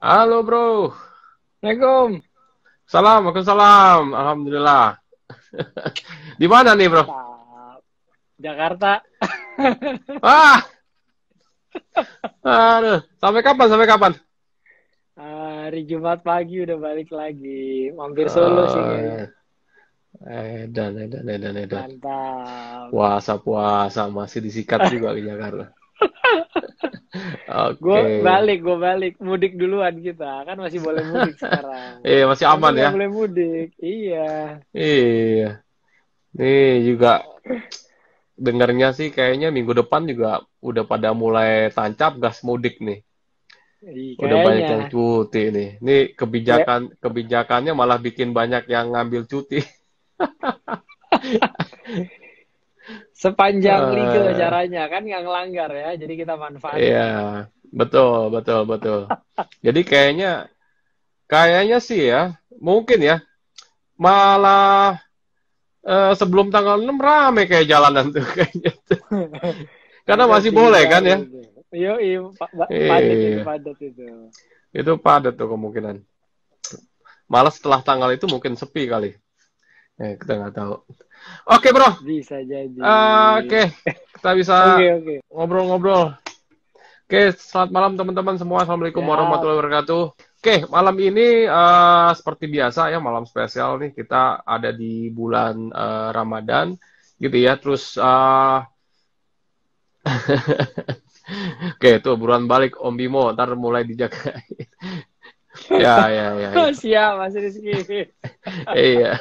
Halo bro, Assalamualaikum. salam, Waalaikumsalam, alhamdulillah. Di mana nih bro? Mantap. Jakarta. Ah, aduh, sampai kapan? Sampai kapan? Hari Jumat pagi udah balik lagi. Mampir Solo sih kayaknya. Eh, edan. Mantap. Puasa masih disikat juga ke Jakarta. Gue Oke, gue balik. Mudik duluan kita. Kan masih boleh mudik sekarang. masih Kamu aman ya? nggak boleh mudik. Iya. Iya, nih juga dengarnya sih kayaknya minggu depan juga udah pada mulai tancap gas mudik nih. Udah banyak Kayaknya. yang cuti nih. Ini Kayak kebijakannya malah bikin banyak yang ngambil cuti. sepanjang legal Eh, caranya. Kan nggak ngelanggar ya. Jadi kita iya, manfaatin. betul. Jadi kayaknya sih ya, mungkin ya, malah sebelum tanggal 6 rame kayak jalanan tuh kayaknya. Karena Bisa masih boleh kan ya? dihindari itu. Yoi, padat itu, Iya, padat itu. itu padat tuh kemungkinan. Malah setelah tanggal itu mungkin sepi kali. Kita nggak tahu. Oke bro, Bisa jadi. Oke, kita bisa Oke, oke. ngobrol-ngobrol. Oke, selamat malam teman-teman semua. Assalamualaikum Siap. warahmatullahi wabarakatuh. Oke, malam ini seperti biasa ya, malam spesial nih. Kita ada di bulan Ramadan, gitu ya. Terus, oke, tuh buruan balik Om Bimo, ntar mulai dijaga. Ya. Siap, Mas Rizky. Iya.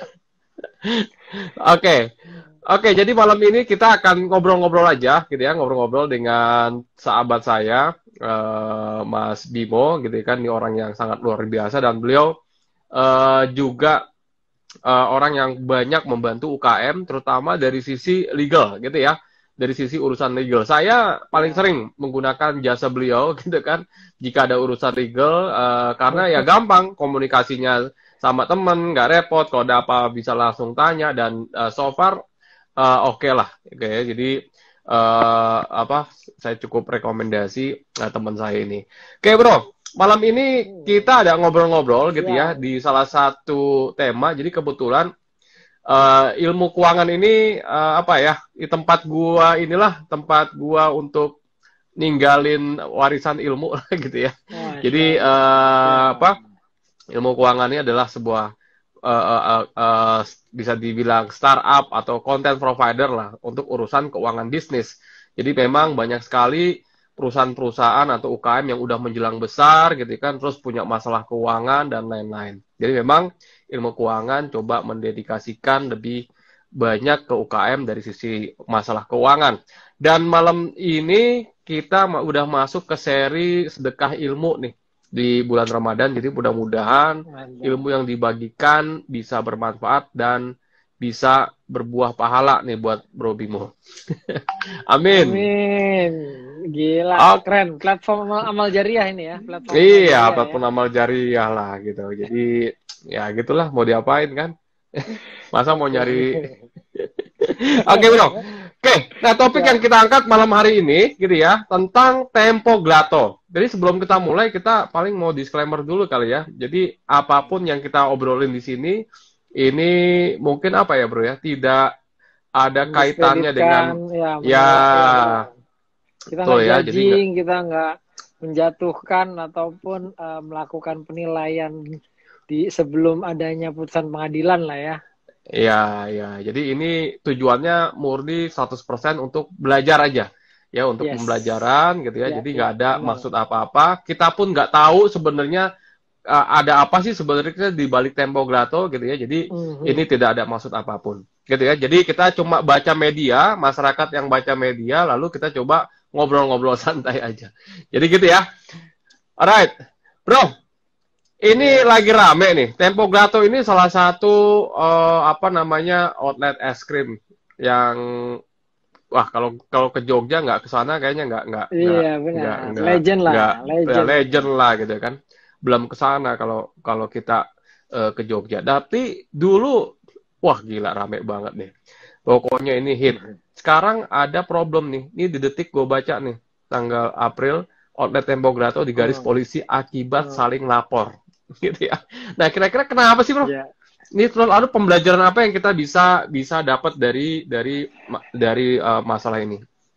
Oke, jadi malam ini kita akan ngobrol-ngobrol aja, gitu ya, ngobrol-ngobrol dengan sahabat saya, Mas Bimo, gitu kan, ini orang yang sangat luar biasa dan beliau juga orang yang banyak membantu UKM, terutama dari sisi legal, gitu ya, dari sisi urusan legal. Saya paling Ya. sering menggunakan jasa beliau, gitu kan, jika ada urusan legal, karena ya gampang komunikasinya sama temen, nggak repot, kalau ada apa bisa langsung tanya, dan so far oke lah, oke ya. Jadi apa? Saya cukup rekomendasi teman saya ini. Oke bro, malam ini kita ada ngobrol-ngobrol gitu ya Siap. di salah satu tema. Jadi kebetulan ilmu keuangan ini apa ya? Di tempat gua untuk ninggalin warisan ilmu gitu ya. Masya Jadi Allah. apa? Siap. Ilmu keuangan ini adalah sebuah bisa dibilang startup atau content provider lah untuk urusan keuangan bisnis. Jadi memang banyak sekali perusahaan-perusahaan atau UKM yang udah menjelang besar gitu kan, terus punya masalah keuangan dan lain-lain. Jadi memang ilmu keuangan coba mendedikasikan lebih banyak ke UKM dari sisi masalah keuangan. Dan malam ini kita udah masuk ke seri sedekah ilmu nih di bulan Ramadan. Jadi mudah-mudahan Mantap. ilmu yang dibagikan bisa bermanfaat dan bisa berbuah pahala nih buat Bro Bimo. Amin. Amin. Gila, Oh, keren. Platform amal jariah ini ya. Platform amal iya, jariah ya. apapun amal jariah lah gitu. Jadi ya gitulah mau diapain kan? Masa mau Betul. nyari. Oke, Bro. Oke, nah topik yang Ya. kita angkat malam hari ini gitu ya, tentang tempo glato. Jadi sebelum kita mulai, kita paling mau disclaimer dulu kali ya. Jadi apapun yang kita obrolin di sini, ini mungkin apa ya bro ya, tidak ada kaitannya Mendiskreditkan, dengan, ya ya ya. Kita betul nggak ya, jadi nggak, judging, kita nggak menjatuhkan ataupun melakukan penilaian di sebelum adanya putusan pengadilan lah ya. ya, jadi ini tujuannya murni 100% untuk belajar aja. Ya, untuk Yes. pembelajaran gitu ya, jadi nggak Ya, ada maksud benar. apa-apa. Kita pun nggak tahu sebenarnya ada apa sih sebenarnya di balik Tempo Grato gitu ya. Jadi ini Mhm. tidak ada maksud apapun gitu ya. Jadi kita cuma baca media, masyarakat yang baca media, lalu kita coba ngobrol-ngobrol santai aja. Jadi gitu ya. Alright, bro. Ini Yes. lagi rame nih. Tempo Grato ini salah satu apa namanya outlet es krim yang wah kalau kalau ke Jogja nggak ke sana kayaknya Iya, benar. Legend lah, nggak ya legend. legend lah gitu kan. Belum ke sana kalau kalau kita ke Jogja. Tapi dulu wah gila rame banget nih. Pokoknya ini hit. Sekarang ada problem nih. Ini di detik gue baca nih tanggal April. outlet Tempo Glato di garis Oh, polisi akibat oh, saling lapor. Gitu ya. Nah, kira-kira kenapa sih, Bro? ya, Ini terus lalu pembelajaran apa yang kita bisa dapat dari masalah ini?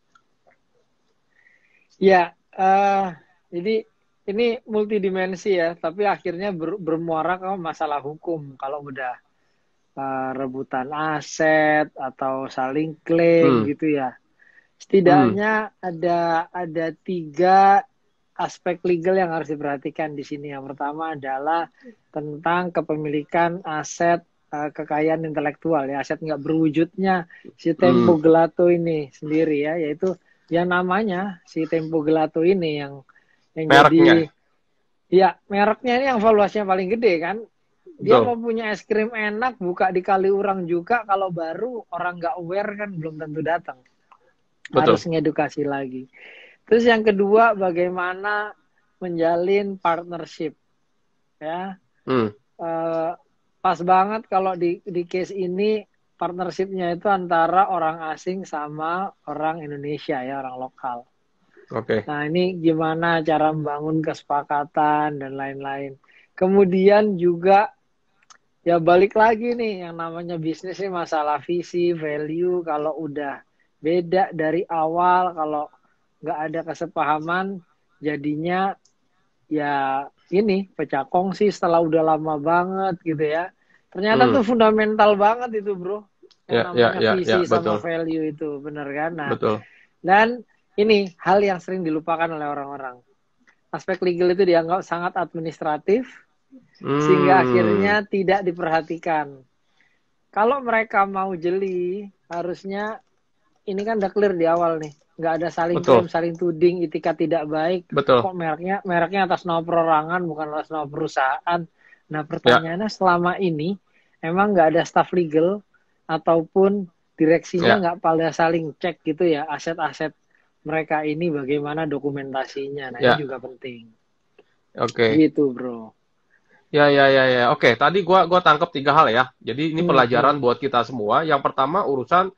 ya. Jadi ini multidimensi ya, tapi akhirnya bermuara ke masalah hukum. Kalau udah rebutan aset atau saling klaim Hmm, gitu ya. hmm, Setidaknya ada tiga aspek legal yang harus diperhatikan di sini. Yang pertama adalah tentang kepemilikan aset kekayaan intelektual ya, aset nggak berwujudnya si hmm. Tempo Gelato ini sendiri ya, yaitu yang namanya si Tempo Gelato ini yang Mereknya, jadi ya mereknya ini yang valuasinya paling gede kan. Dia mau betul, punya es krim enak buka di Kaliurang juga, kalau baru orang nggak aware kan belum tentu datang. Harus betul. ngedukasi lagi. Terus yang kedua, bagaimana menjalin partnership ya. Hmm, Eh, Pas banget kalau di case ini partnershipnya itu antara orang asing sama orang Indonesia ya, orang lokal. oke. Nah, ini gimana cara membangun kesepakatan dan lain-lain. Kemudian juga ya balik lagi nih, yang namanya bisnis ini masalah visi, value. Kalau udah beda dari awal, kalau nggak ada kesepahaman, jadinya ya ini pecah kongsi setelah udah lama banget gitu ya. Ternyata Hmm, tuh fundamental banget itu bro, yang ya, ya, namanya ya, ya, visi sama betul, value itu, bener kan? Nah, betul. dan ini hal yang sering dilupakan oleh orang-orang. Aspek legal itu dianggap sangat administratif, sehingga Hmm, akhirnya tidak diperhatikan. Kalau mereka mau jeli, harusnya ini kan udah clear di awal nih. Nggak ada saling klaim, betul, saling tuding, itikat tidak baik. betul. Kok mereknya atas nama perorangan, bukan atas nama perusahaan. Nah, Ya, pertanyaannya selama ini, emang nggak ada staff legal ataupun direksinya ya, nggak pada saling cek gitu ya, aset-aset mereka ini bagaimana dokumentasinya. Nah, ini ya. juga penting. Oke. Gitu, bro. Ya, ya, ya, ya. Oke, tadi gua tangkap tiga hal ya. Jadi ini Hmm, pelajaran hmm. buat kita semua. Yang pertama urusan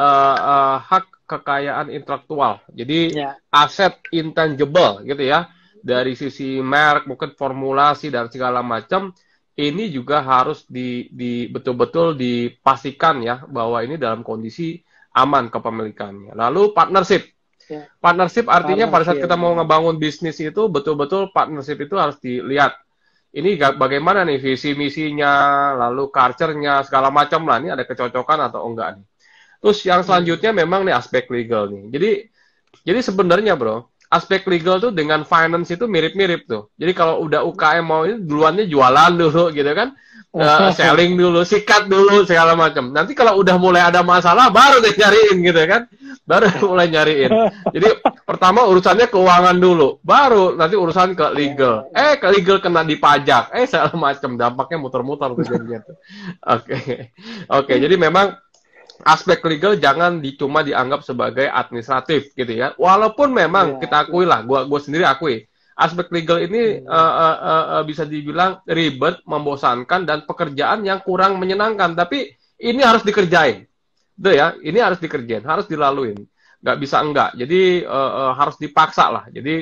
hak kekayaan intelektual. Jadi Ya, aset intangible gitu ya. Dari sisi merek, mungkin formulasi dan segala macam, ini juga harus betul-betul dipastikan ya bahwa ini dalam kondisi aman kepemilikannya. Lalu partnership. ya. Partnership artinya pada saat Partnership, kita mau benar. ngebangun bisnis itu betul-betul partnership itu harus dilihat ini bagaimana nih visi misinya, lalu culture-nya, segala macam lah. Ini ada kecocokan atau enggak nih. Terus yang Hmm. selanjutnya memang nih aspek legal nih. Jadi sebenarnya bro, aspek legal tuh dengan finance itu mirip-mirip tuh. Jadi kalau udah UKM mau ini duluannya jualan dulu gitu kan, selling dulu, sikat dulu segala macam. Nanti kalau udah mulai ada masalah baru deh nyariin gitu kan, baru mulai nyariin. Jadi pertama urusannya keuangan dulu, baru nanti urusan ke Ya, legal. ya, ya. Ke legal kena dipajak, segala macam, dampaknya muter-muter tuh jadinya tuh. Oke, oke. Jadi memang aspek legal jangan cuma dianggap sebagai administratif gitu ya. Walaupun memang Ya, kita akui ya. lah, gua sendiri akui aspek legal ini Hmm. bisa dibilang ribet, membosankan dan pekerjaan yang kurang menyenangkan. Tapi ini harus dikerjain, tuh ya. Ini harus dikerjain, harus dilaluin. Nggak bisa enggak. Jadi harus dipaksa lah. Jadi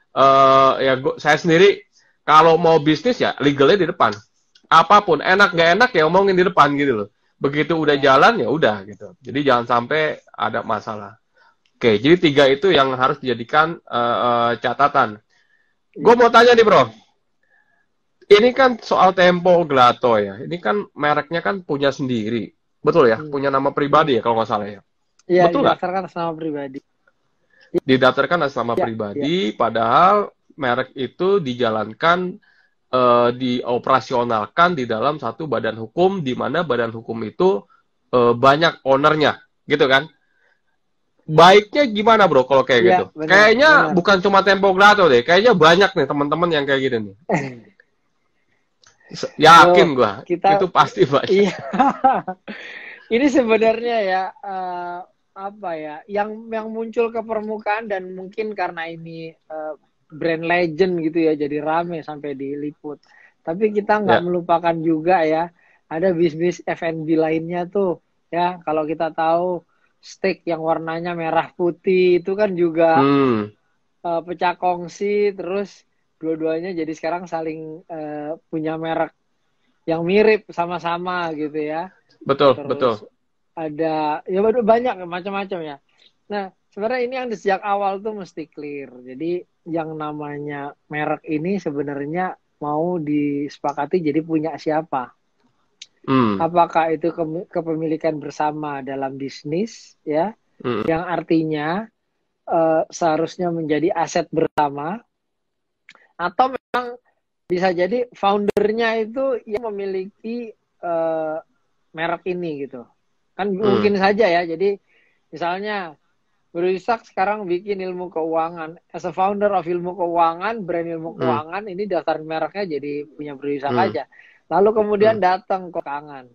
saya sendiri kalau mau bisnis ya legalnya di depan. Apapun enak nggak enak ya omongin di depan gitu loh. Begitu udah Ya. jalan ya udah gitu. Jadi jangan sampai ada masalah. Oke, jadi tiga itu yang harus dijadikan catatan. Gue Ya. mau tanya nih bro, ini kan soal Tempo Glato ya. Ini kan mereknya kan punya sendiri, betul ya? Hmm. Punya nama pribadi Hmm. ya kalau nggak salah ya. Iya, Betul nggak? didaftarkan atas nama pribadi. Didaftarkan atas nama Ya, ya. pribadi, padahal merek itu dijalankan dioperasionalkan di dalam satu badan hukum, di mana badan hukum itu banyak ownernya, gitu kan? Baiknya gimana bro kalau kayak Iya, gitu? benar, Kayaknya benar. bukan cuma Tempo Glato deh, kayaknya banyak nih teman-teman yang kayak gitu nih. Yakin Bro, gua, itu kita pasti banyak. iya. Ini sebenarnya ya apa ya? Yang muncul ke permukaan dan mungkin karena ini brand legend gitu ya, jadi rame sampai diliput. Tapi kita nggak Ya, melupakan juga ya, ada bisnis F&B lainnya tuh ya. Kalau kita tahu steak yang warnanya merah putih itu kan juga hmm, pecah kongsi, terus dua-duanya jadi sekarang saling punya merek yang mirip sama-sama gitu ya. Betul, betul. Terus ada ya banyak macam-macam ya. Nah, sebenarnya ini yang sejak awal tuh mesti clear. Jadi yang namanya merek ini sebenarnya mau disepakati jadi punya siapa? Hmm. Apakah itu kepemilikan bersama dalam bisnis ya, Hmm. yang artinya seharusnya menjadi aset bersama, atau memang bisa jadi foundernya itu yang memiliki merek ini gitu. Kan Hmm. mungkin saja ya. Jadi misalnya Bro Ishak sekarang bikin ilmu keuangan. As a founder of ilmu keuangan, brand ilmu Hmm. keuangan, ini daftar mereknya jadi punya Bro Ishak Hmm. aja. Lalu kemudian Hmm. datang ke kangen,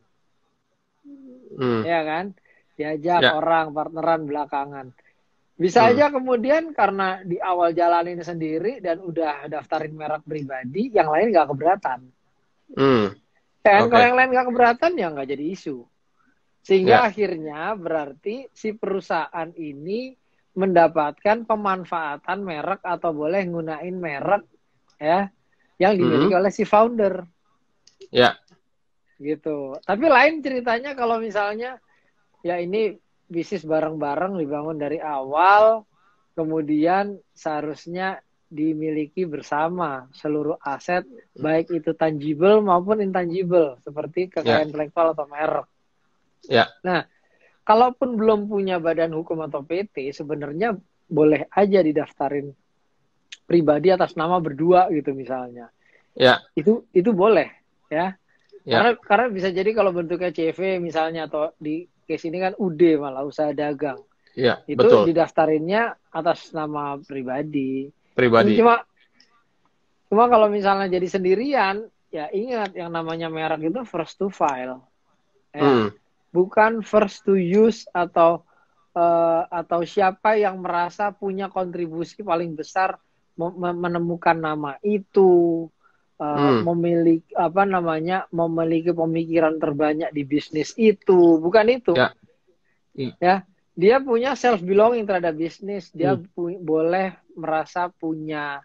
Hmm. ya kan? Diajak Ya. orang partneran belakangan. Bisa Hmm. aja kemudian karena di awal jalan ini sendiri dan udah daftarin merek pribadi, yang lain nggak keberatan. Hmm. Dan kalau Oke. yang lain nggak keberatan ya nggak jadi isu. Sehingga Ya. akhirnya berarti si perusahaan ini mendapatkan pemanfaatan merek atau boleh gunain merek ya yang dimiliki Hmm. oleh si founder Ya. gitu. Tapi lain ceritanya kalau misalnya ya ini bisnis bareng-bareng dibangun dari awal, kemudian seharusnya dimiliki bersama seluruh aset, baik itu tangible maupun intangible, seperti Ya. kekayaan intelektual atau merek. Ya. Nah, kalaupun belum punya badan hukum atau PT, sebenarnya boleh aja didaftarin pribadi atas nama berdua gitu misalnya. Ya. Itu boleh ya. Ya. Karena bisa jadi kalau bentuknya CV misalnya atau di case ini kan UD malah usaha dagang. Ya. Itu Betul. didaftarinnya atas nama pribadi. Pribadi. Cuma cuma kalau misalnya jadi sendirian, ya ingat yang namanya merek itu first to file. Ya, Hmm. bukan first to use atau siapa yang merasa punya kontribusi paling besar menemukan nama itu, Hmm. memiliki pemikiran terbanyak di bisnis itu, bukan itu Ya. Hmm. ya. Dia punya self belonging terhadap bisnis, dia Hmm. boleh merasa punya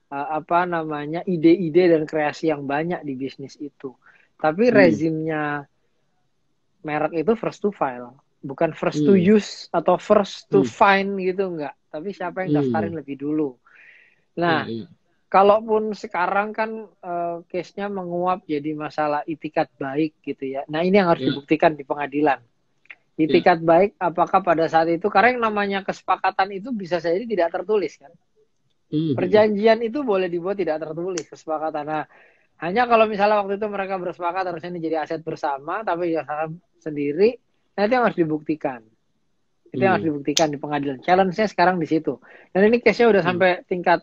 ide-ide dan kreasi yang banyak di bisnis itu, tapi Hmm. rezimnya merek itu first to file, bukan first to Hmm. use atau first to Hmm. find gitu, enggak. Tapi siapa yang daftarin Hmm. lebih dulu. Ya. Nah, Ya. kalaupun sekarang kan case-nya menguap jadi masalah itikat baik gitu ya. Nah, ini yang harus Ya. dibuktikan di pengadilan. Ya. Itikat baik apakah pada saat itu, karena yang namanya kesepakatan itu bisa saja tidak tertulis kan. Hmm. Perjanjian itu boleh dibuat tidak tertulis kesepakatan. Nah, hanya kalau misalnya waktu itu mereka bersepakat harusnya ini jadi aset bersama, tapi ya sendiri, nanti yang harus dibuktikan. Itu yang harus Hmm. dibuktikan di pengadilan. Challenge-nya sekarang di situ. Dan ini case-nya udah Hmm. sampai tingkat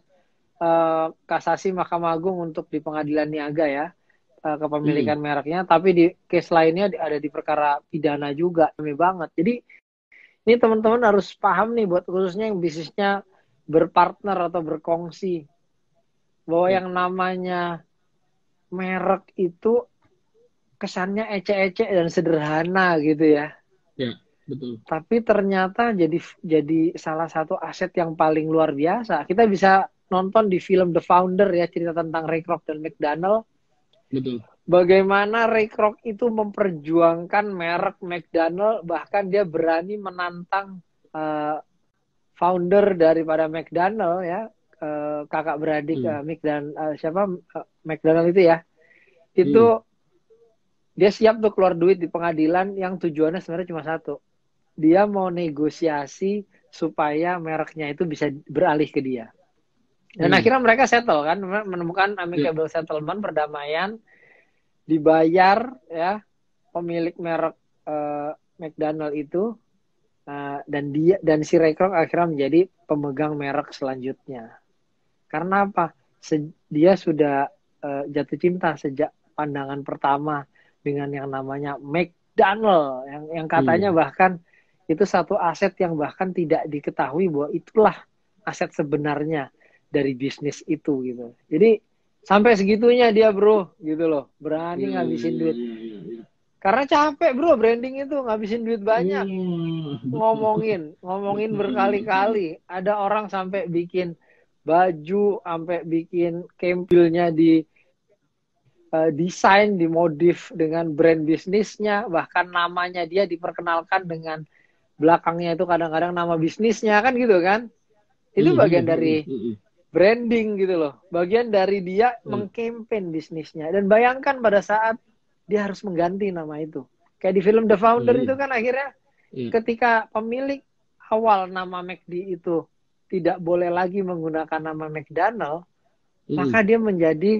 kasasi Mahkamah Agung untuk di pengadilan niaga ya, Hmm. kepemilikan mereknya. Tapi di case lainnya ada di perkara pidana juga, rame banget. Jadi ini teman-teman harus paham nih, buat khususnya yang bisnisnya berpartner atau berkongsi, bahwa Ya. yang namanya merek itu kesannya ecek-ecek dan sederhana gitu ya. Ya. Betul. Tapi ternyata jadi salah satu aset yang paling luar biasa. Kita bisa nonton di film The Founder ya, cerita tentang Ray Kroc dan McDonald. Betul. Bagaimana Ray Kroc itu memperjuangkan merek McDonald, bahkan dia berani menantang founder daripada McDonald ya, kakak beradik Hmm. McDonald itu ya. Hmm. Itu dia siap tuh keluar duit di pengadilan yang tujuannya sebenarnya cuma satu. Dia mau negosiasi supaya mereknya itu bisa beralih ke dia. Dan Hmm. akhirnya mereka settle kan, menemukan Ya. amicable settlement, perdamaian, dibayar ya pemilik merek McDonald itu, dan si Ray Kroc akhirnya menjadi pemegang merek selanjutnya. Karena apa? Dia sudah jatuh cinta sejak pandangan pertama dengan yang namanya McDonald, yang katanya Hmm. bahkan itu satu aset yang bahkan tidak diketahui bahwa itulah aset sebenarnya dari bisnis itu gitu. Jadi sampai segitunya dia bro gitu loh, berani Ya. ngabisin Ya. duit. Ya. Ya. Ya. Karena capek bro branding itu, ngabisin duit banyak, Hmm. Betul. ngomongin berkali-kali. Ada orang sampai bikin baju, sampai bikin campaignnya di desain, dimodif dengan brand bisnisnya, bahkan namanya dia diperkenalkan dengan belakangnya itu kadang-kadang nama bisnisnya kan gitu kan. Itu bagian dari branding gitu loh. Bagian dari dia mengkampen bisnisnya. Dan bayangkan pada saat dia harus mengganti nama itu. Kayak di film The Founder itu kan akhirnya ketika pemilik awal nama McD itu tidak boleh lagi menggunakan nama McDonald, maka dia menjadi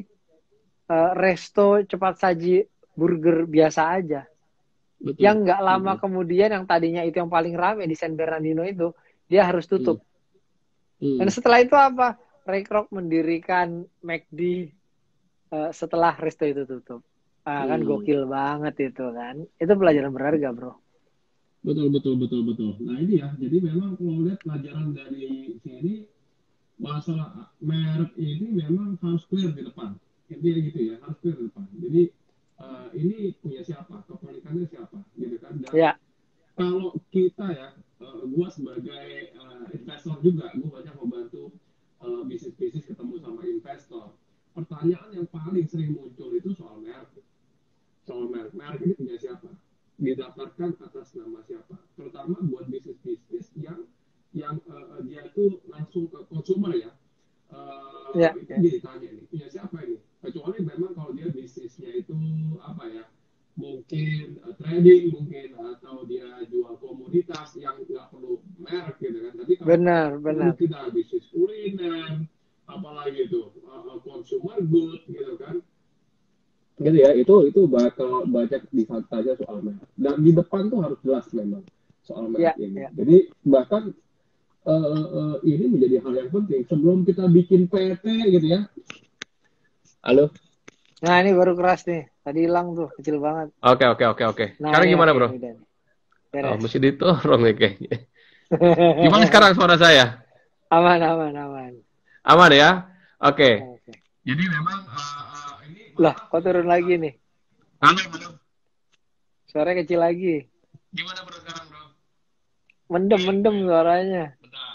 resto cepat saji burger biasa aja. Betul. Yang nggak lama kemudian yang tadinya itu yang paling rame di San Bernardino itu, dia harus tutup. Dan setelah itu apa? Ray Kroc mendirikan McD setelah resto itu tutup. Kan gokil banget itu kan. Itu pelajaran berharga, bro. Betul. Nah ini ya, jadi memang kalau lihat pelajaran dari sini, masalah merek ini memang harus clear di depan. Intinya gitu ya, harus clear di depan. Jadi ini punya siapa, kepemilikannya siapa, gitu kan. Dan kalau kita ya, gue sebagai investor juga, gue banyak membantu bisnis-bisnis ketemu sama investor. Pertanyaan yang paling sering muncul itu soal merek. Soal merek. Merek ini punya siapa? Didaftarkan atas nama siapa? Terutama buat bisnis-bisnis yang dia itu langsung ke konsumer ya. Itu dia ditanya nih, punya siapa ini? Kecuali memang kalau dia bisnisnya itu apa ya? Mungkin trading mungkin, atau dia jual komoditas yang nggak perlu merek gitu kan. Tapi kalau kita bisnis kuliner, apalagi itu consumer good gitu kan, gitu ya, itu bakal banyak ditanya soal merek. Dan di depan tuh harus jelas memang soal merek ini. Jadi bahkan ini menjadi hal yang penting sebelum kita bikin PT gitu ya. Halo. Nah ini baru keras nih. Tadi hilang tuh, kecil banget. Oke. Nah, sekarang gimana bro? Mesti ditorong nih kayaknya. Gimana sekarang suara saya? Aman. Aman ya? Oke. Jadi memang ini... Lah, kok turun lagi nih? Halo. Suaranya kecil lagi. Gimana bro sekarang bro? Mendem suaranya. Bentar.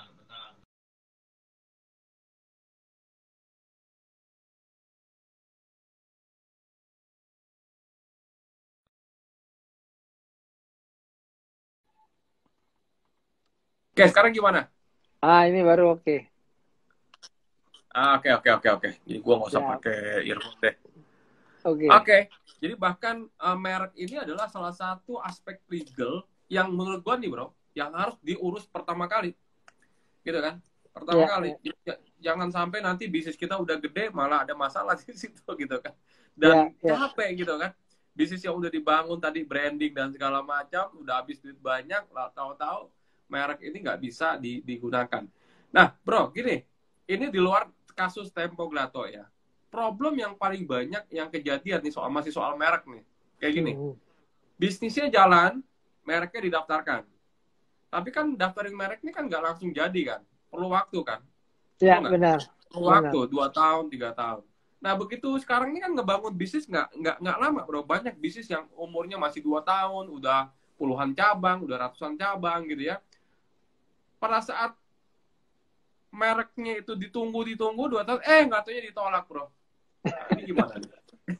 Oke, sekarang gimana? Ini baru oke. Oke. Jadi gue nggak usah pakai earphone deh. Oke. Jadi bahkan merek ini adalah salah satu aspek legal yang menurut gue nih bro, yang harus diurus pertama kali. Gitu kan? Pertama kali. Jangan sampai nanti bisnis kita udah gede malah ada masalah di situ gitu kan. Dan capek gitu kan. Bisnis yang udah dibangun tadi branding dan segala macam udah habis duit banyak, tahu-tahu merek ini nggak bisa digunakan. Nah, bro, gini, ini di luar kasus Tempo Glato ya. Problem yang paling banyak yang kejadian nih masih soal merek nih. Kayak gini, bisnisnya jalan, mereknya didaftarkan. Tapi kan daftarin merek ini kan nggak langsung jadi kan. Perlu waktu kan. Iya, benar. Perlu waktu, 2 tahun, 3 tahun. Nah, begitu sekarang ini kan ngebangun bisnis nggak lama, bro. Banyak bisnis yang umurnya masih 2 tahun, udah puluhan cabang, udah ratusan cabang gitu ya. Pada saat mereknya itu ditunggu 2 tahun, nggak taunya ditolak, bro. Nah, ini gimana nih?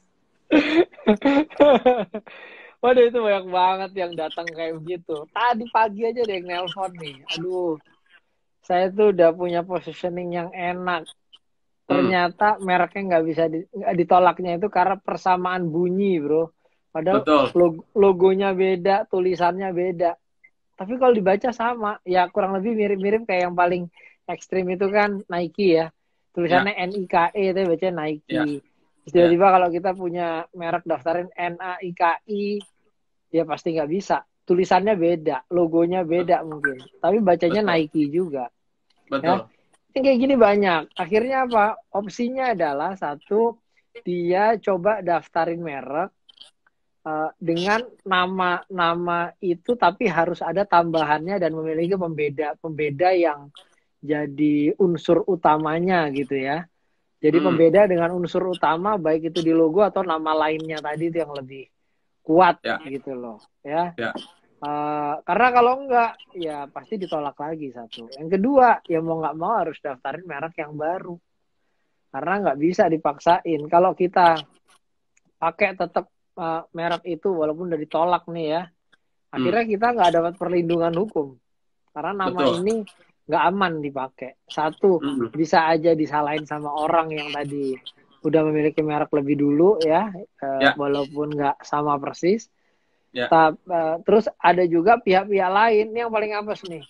Waduh, itu banyak banget yang datang kayak begitu. Tadi pagi aja ada yang nelpon nih. Aduh, saya tuh udah punya positioning yang enak. Ternyata mereknya nggak bisa ditolaknya itu karena persamaan bunyi, bro. Padahal logonya beda, tulisannya beda. Tapi kalau dibaca sama, ya kurang lebih mirip-mirip kayak yang paling ekstrim itu kan Nike ya. Tulisannya Nike, tapi bacanya Nike. Tiba-tiba kalau kita punya merek daftarin NAIKI, ya pasti nggak bisa. Tulisannya beda, logonya beda mungkin. Tapi bacanya Nike juga. Betul. Ya? Kayak gini banyak. Akhirnya apa? Opsinya adalah satu, dia coba daftarin merek dengan nama itu tapi harus ada tambahannya dan memiliki pembeda yang jadi unsur utamanya gitu ya. Jadi pembeda dengan unsur utama baik itu di logo atau nama lainnya tadi itu yang lebih kuat gitu loh ya. Karena kalau enggak, ya pasti ditolak lagi satu. Yang kedua, ya mau nggak mau harus daftarin merek yang baru. Karena nggak bisa dipaksain. Kalau kita pakai tetap merek itu, walaupun udah ditolak nih ya, akhirnya kita nggak dapat perlindungan hukum. Karena nama Betul. ini nggak aman dipakai. Satu, Hmm. bisa aja disalahin sama orang yang tadi udah memiliki merek lebih dulu ya, Ya, walaupun nggak sama persis. ya. Terus ada juga pihak-pihak lain yang paling apes nih.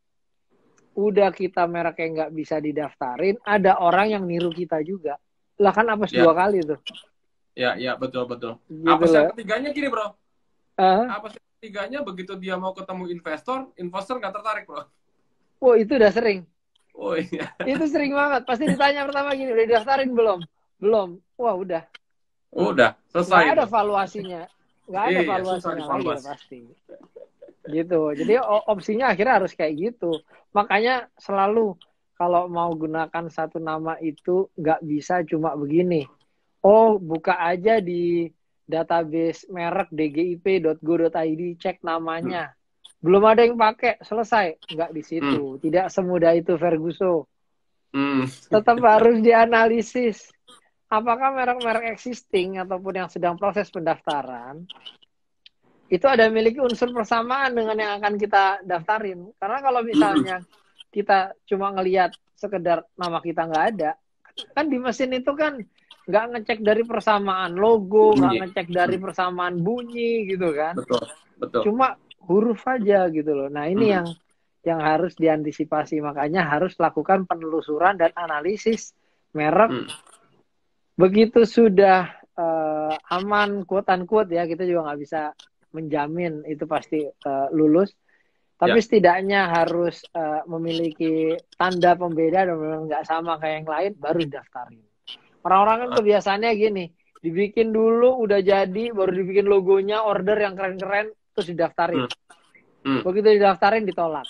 Udah kita mereknya nggak bisa didaftarin, ada orang yang niru kita juga. Lah kan apes Ya, 2 kali tuh. ya, betul. Gitu Apes loh. yang ketiganya gini, bro. Eh, Apes yang ketiganya begitu dia mau ketemu investor nggak tertarik, bro. itu udah sering. Oh iya. Itu sering banget. Pasti ditanya pertama gini, udah didaftarin belum? Belum. Wah udah. Udah, selesai Nggak ada itu. valuasinya. Nggak ada Iya, susah valuasinya lagi dievaluasi. ya pasti. Gitu. Jadi opsinya akhirnya harus kayak gitu. Makanya selalu kalau mau gunakan satu nama itu nggak bisa cuma begini. Oh, buka aja di database merek dgip.go.id, cek namanya. Belum ada yang pakai, selesai. Nggak di situ. Hmm. Tidak semudah itu, Ferguson. Hmm. Tetap harus dianalisis. Apakah merek-merek existing ataupun yang sedang proses pendaftaran itu ada memiliki unsur persamaan dengan yang akan kita daftarin. Karena kalau misalnya kita cuma ngelihat sekedar nama kita nggak ada, kan di mesin itu kan nggak ngecek dari persamaan logo, nggak Bunyi. ngecek dari persamaan bunyi gitu kan. Betul. Cuma huruf aja gitu loh. Nah ini yang harus diantisipasi. Makanya harus lakukan penelusuran dan analisis merek. Begitu sudah aman, quote unquote ya, kita juga nggak bisa menjamin itu pasti lulus. Tapi setidaknya harus memiliki tanda pembeda dan memang nggak sama kayak yang lain, baru didaftarin. Orang-orang kan kebiasaannya gini, dibikin dulu udah jadi, baru dibikin logonya, order yang keren-keren, terus didaftarin. Begitu didaftarin ditolak.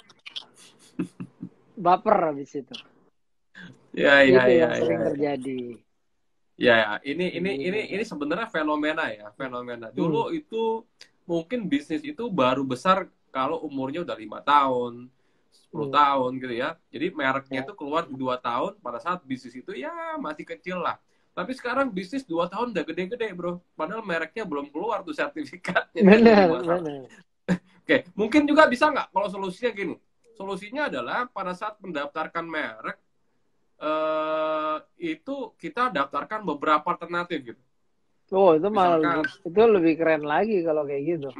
Baper habis itu. Itu yang sering terjadi. Ya, ini sebenarnya fenomena ya, fenomena. Dulu itu mungkin bisnis itu baru besar kalau umurnya udah 5 tahun, 10 tahun gitu ya. Jadi mereknya itu keluar di 2 tahun, pada saat bisnis itu ya masih kecil lah. Tapi sekarang bisnis 2 tahun udah gede-gede, bro. Padahal mereknya belum keluar tuh sertifikatnya. Benar. Oke, mungkin juga bisa nggak kalau solusinya gini. Solusinya adalah pada saat mendaftarkan merek, itu kita daftarkan beberapa alternatif gitu. Oh, itu malah itu lebih keren lagi kalau kayak gitu.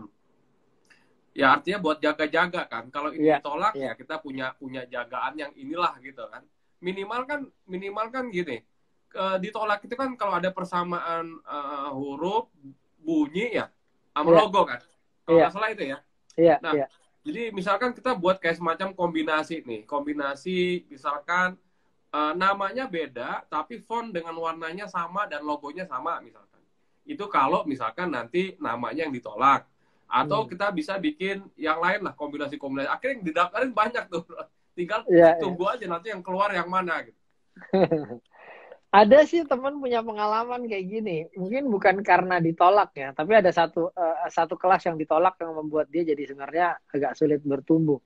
Ya artinya buat jaga-jaga kan. Kalau ini ditolak ya kita punya jagaan yang inilah gitu kan. Minimal kan gini. Ditolak itu kan kalau ada persamaan huruf, bunyi ya, sama logo kan. Kalau nggak salah itu ya. Nah, jadi misalkan kita buat kayak semacam kombinasi nih. Kombinasi misalkan namanya beda, tapi font dengan warnanya sama dan logonya sama misalkan. Itu kalau misalkan nanti namanya yang ditolak. Atau kita bisa bikin yang lain lah, kombinasi-kombinasi. Akhirnya yang didaftarin banyak tuh. Tinggal tunggu aja nanti yang keluar yang mana gitu. Ada sih teman punya pengalaman kayak gini. Mungkin bukan karena ditolak ya, tapi ada satu kelas yang ditolak yang membuat dia jadi sebenarnya agak sulit bertumbuh.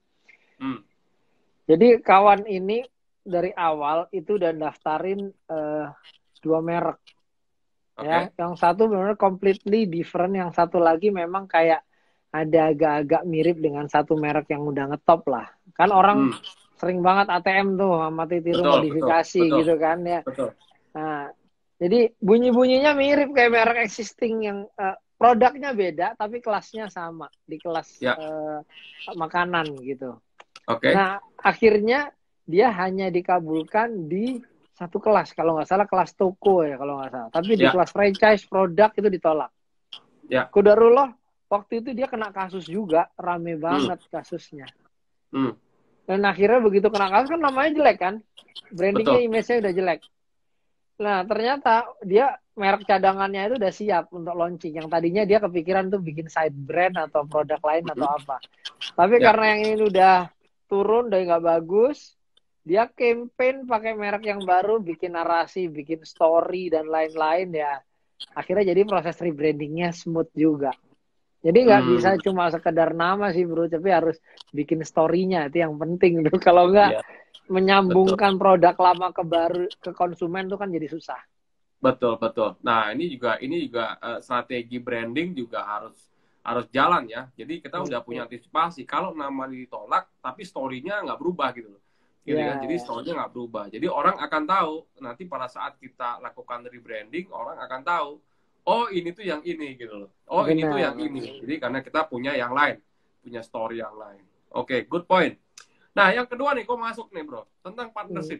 Jadi kawan ini dari awal itu udah daftarin 2 merek. Ya, yang satu benar completely different, yang satu lagi memang kayak ada agak-agak mirip dengan satu merek yang udah ngetop lah. Kan orang sering banget ATM tuh sama tiru modifikasi gitu kan ya. Nah, jadi bunyi-bunyinya mirip kayak merek existing yang produknya beda tapi kelasnya sama di kelas makanan gitu. Nah, akhirnya dia hanya dikabulkan di satu kelas, kalau nggak salah kelas toko ya kalau nggak salah. Tapi di kelas franchise produk itu ditolak. Qadarullah waktu itu dia kena kasus juga, rame banget kasusnya. Dan akhirnya begitu kena kasus kan namanya jelek kan, brandingnya, image-nya udah jelek. Nah ternyata dia merek cadangannya itu udah siap untuk launching. Yang tadinya dia kepikiran tuh bikin side brand atau produk lain atau apa. Tapi karena yang ini udah turun, udah nggak bagus, dia campaign pakai merek yang baru, bikin narasi, bikin story dan lain-lain ya. Akhirnya jadi proses rebrandingnya smooth juga. Jadi nggak bisa cuma sekedar nama sih bro, tapi harus bikin story-nya, itu yang penting tuh. Kalau nggak Iya, menyambungkan produk lama ke baru ke konsumen tuh kan jadi susah. betul, betul. Nah, ini juga strategi branding juga harus jalan ya. Jadi kita udah punya antisipasi. Kalau nama ditolak, tapi story-nya nggak berubah gitu loh. Gitu kan. Jadi Ya, story-nya nggak berubah. Jadi orang akan tahu nanti pada saat kita lakukan rebranding, orang akan tahu. Oh, ini tuh yang ini gitu loh. Oh, ini tuh yang benar. ini. Jadi karena kita punya yang lain, punya story yang lain. Oke, good point. Nah, yang kedua nih, kok masuk nih bro, tentang partnership.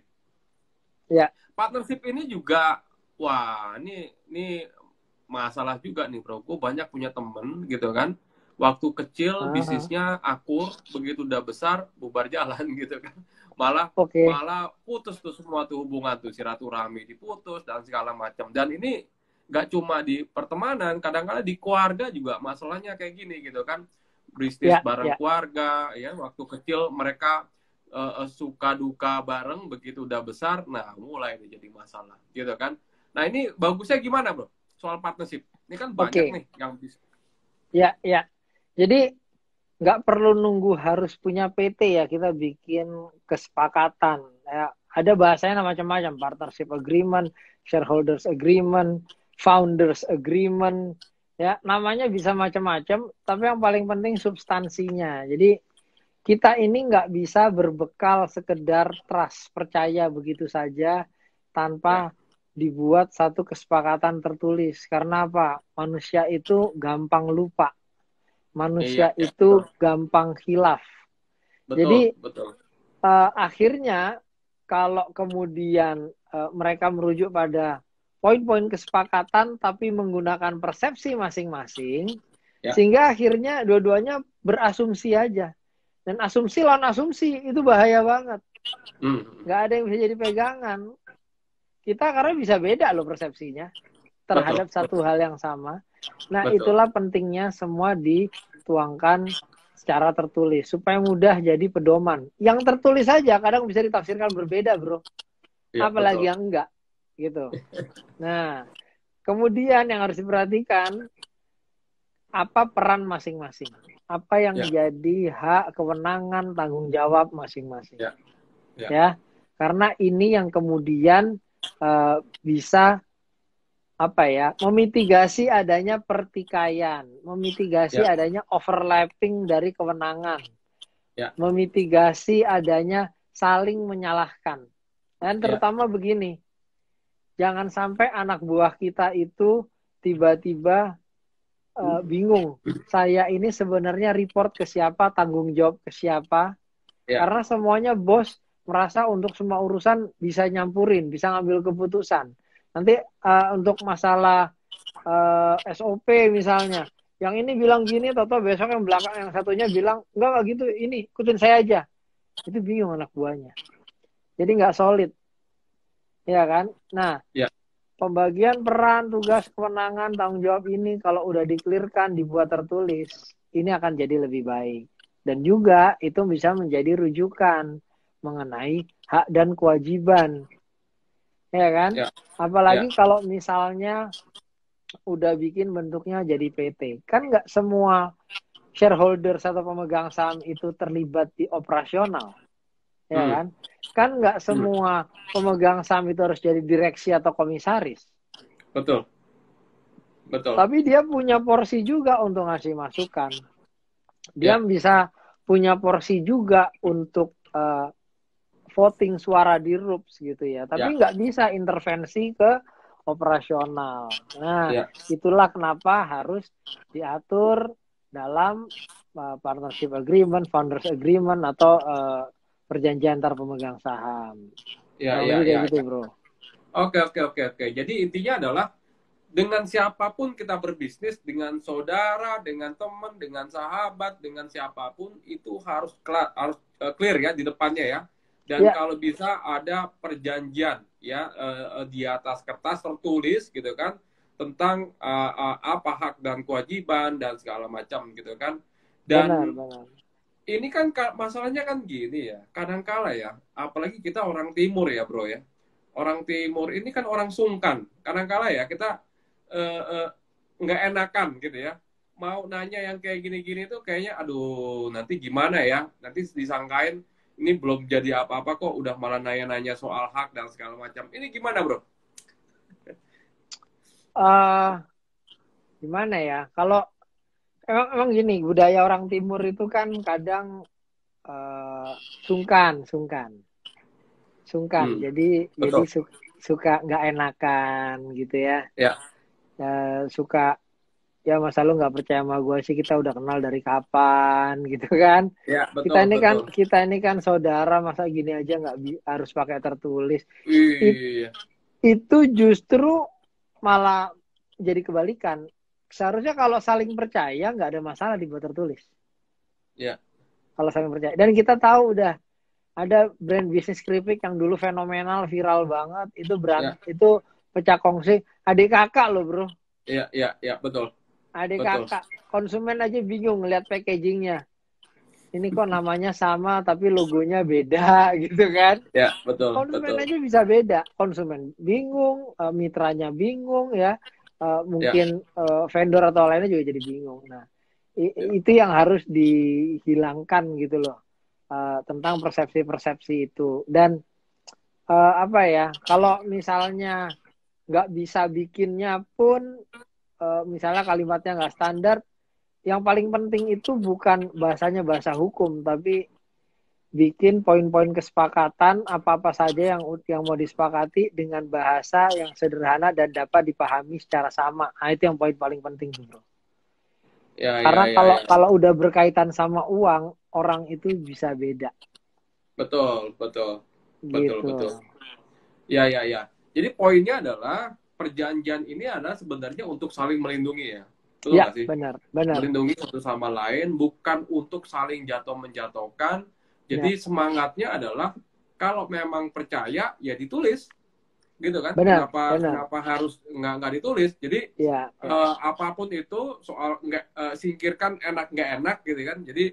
Ya, Partnership ini juga, wah, ini masalah juga nih bro. Gue banyak punya temen gitu kan. Waktu kecil aha. bisnisnya akur, begitu udah besar bubar jalan gitu kan. Malah Oke. malah putus tuh semua tuh hubungan tuh, silaturahmi diputus dan segala macam. Dan ini nggak cuma di pertemanan, kadang-kadang di keluarga juga masalahnya kayak gini gitu kan. Bisnis Ya, bareng ya. keluarga, ya waktu kecil mereka suka duka bareng, begitu udah besar, nah mulai jadi masalah gitu kan. Nah ini bagusnya gimana bro soal partnership? Ini kan banyak Oke. nih yang bisa. Ya, ya. Jadi nggak perlu nunggu harus punya PT ya, kita bikin kesepakatan. Ya, ada bahasanya macam-macam, partnership agreement, shareholders agreement, founders agreement. Ya, namanya bisa macam-macam, tapi yang paling penting substansinya. Jadi kita ini nggak bisa berbekal sekedar trust, percaya begitu saja Ya, tanpa dibuat satu kesepakatan tertulis. Karena apa? Manusia itu gampang lupa. iya, Manusia ya, betul, itu gampang khilaf. betul, Jadi betul. akhirnya kalau kemudian mereka merujuk pada poin-poin kesepakatan tapi menggunakan persepsi masing-masing, Ya, sehingga akhirnya dua-duanya berasumsi aja. Dan asumsi lawan asumsi itu bahaya banget. hmm, Nggak ada yang bisa jadi pegangan. Kita karena bisa beda loh persepsinya betul, terhadap satu betul, hal yang sama. Nah, betul. itulah pentingnya semua dituangkan secara tertulis supaya mudah jadi pedoman. Yang tertulis saja kadang bisa ditafsirkan berbeda, bro. Iya, Apalagi betul. yang enggak, gitu. Nah, kemudian yang harus diperhatikan apa peran masing-masing. Apa yang Ya, jadi hak, kewenangan, tanggung jawab masing-masing. ya, ya, Ya, karena ini yang kemudian bisa apa ya, memitigasi adanya pertikaian, memitigasi ya, adanya overlapping dari kewenangan, ya, memitigasi adanya saling menyalahkan. Dan ya, terutama begini, jangan sampai anak buah kita itu tiba-tiba bingung. Saya ini sebenarnya report ke siapa, tanggung jawab ke siapa, ya, karena semuanya bos merasa untuk semua urusan bisa nyampurin, bisa ngambil keputusan. Nanti untuk masalah SOP misalnya, yang ini bilang gini, atau besok yang belakang yang satunya bilang enggak gitu, ini ikutin saya aja. Itu bingung anak buahnya. Jadi nggak solid, ya kan? Nah, ya, pembagian peran, tugas, kewenangan, tanggung jawab ini kalau udah dikelirkan, dibuat tertulis, ini akan jadi lebih baik. Dan juga itu bisa menjadi rujukan mengenai hak dan kewajiban, ya kan? ya, ya, Apalagi kalau misalnya udah bikin bentuknya jadi PT. Kan nggak semua shareholder atau pemegang saham itu terlibat di operasional, ya hmm, kan? Kan nggak hmm, semua pemegang saham itu harus jadi direksi atau komisaris. betul, betul. Tapi dia punya porsi juga untuk ngasih masukan. Dia Ya, bisa punya porsi juga untuk voting suara di RUPS gitu ya. ya, Tapi nggak bisa intervensi ke operasional. Nah, ya, itulah kenapa harus diatur dalam partnership agreement, founders agreement, atau perjanjian antar pemegang saham. ya, Kurang ya, lebih kayak ya, gitu, ya. bro. Oke, oke, oke, oke. Jadi intinya adalah dengan siapapun kita berbisnis, dengan saudara, dengan teman, dengan sahabat, dengan siapapun itu harus clear ya di depannya ya. Dan Ya, kalau bisa ada perjanjian ya di atas kertas tertulis gitu kan tentang apa hak dan kewajiban dan segala macam gitu kan. benar, Dan benar. ini kan masalahnya kan gini ya. Kadang-kala ya, apalagi kita orang timur ya, Bro ya. Orang timur ini kan orang sungkan. Kadang-kala ya kita nggak enakan gitu ya. mau nanya yang kayak gini-gini tuh kayaknya aduh nanti gimana ya, nanti disangkain ini belum jadi apa-apa kok udah malah nanya-nanya soal hak dan segala macam. Ini gimana bro? eh Gimana ya? Kalau emang gini, budaya orang timur itu kan kadang sungkan. Jadi Betul. suka nggak enakan gitu ya. Ya. Suka ya masa lu nggak percaya sama gue sih, kita udah kenal dari kapan gitu kan. Ya, betul, betul. Kita ini kan saudara, masa gini aja nggak harus pakai tertulis. Iya. Itu justru malah jadi kebalikan. Seharusnya kalau saling percaya nggak ada masalah dibuat tertulis. Ya. Kalau saling percaya. Dan kita tahu udah ada brand bisnis keripik yang dulu fenomenal, viral banget. Itu itu pecah kongsi. Adik kakak loh bro. Iya, betul. Adik betul. kakak. Konsumen aja bingung ngeliat packagingnya. Ini kok namanya sama tapi logonya beda gitu kan. Ya, betul. Konsumen aja bisa beda. Konsumen bingung, mitranya bingung ya. Mungkin vendor atau lainnya juga jadi bingung. Nah, itu yang harus dihilangkan gitu loh. Tentang persepsi-persepsi itu. Dan apa ya, kalau misalnya nggak bisa bikinnya pun, misalnya kalimatnya nggak standar, yang paling penting itu bukan bahasanya bahasa hukum, tapi bikin poin-poin kesepakatan apa-apa saja yang mau disepakati dengan bahasa yang sederhana dan dapat dipahami secara sama. Nah, itu yang poin paling penting tuh, bro. Karena kalau udah berkaitan sama uang, orang itu bisa beda. Betul. Gitu. Ya. Jadi poinnya adalah perjanjian ini adalah sebenarnya untuk saling melindungi ya. Betul nggak sih? Benar. Melindungi satu sama lain, bukan untuk saling menjatuhkan. Jadi semangatnya adalah kalau memang percaya ya ditulis, gitu kan? Kenapa harus nggak ditulis? Jadi apapun itu soal singkirkan enak nggak enak, gitu kan? Jadi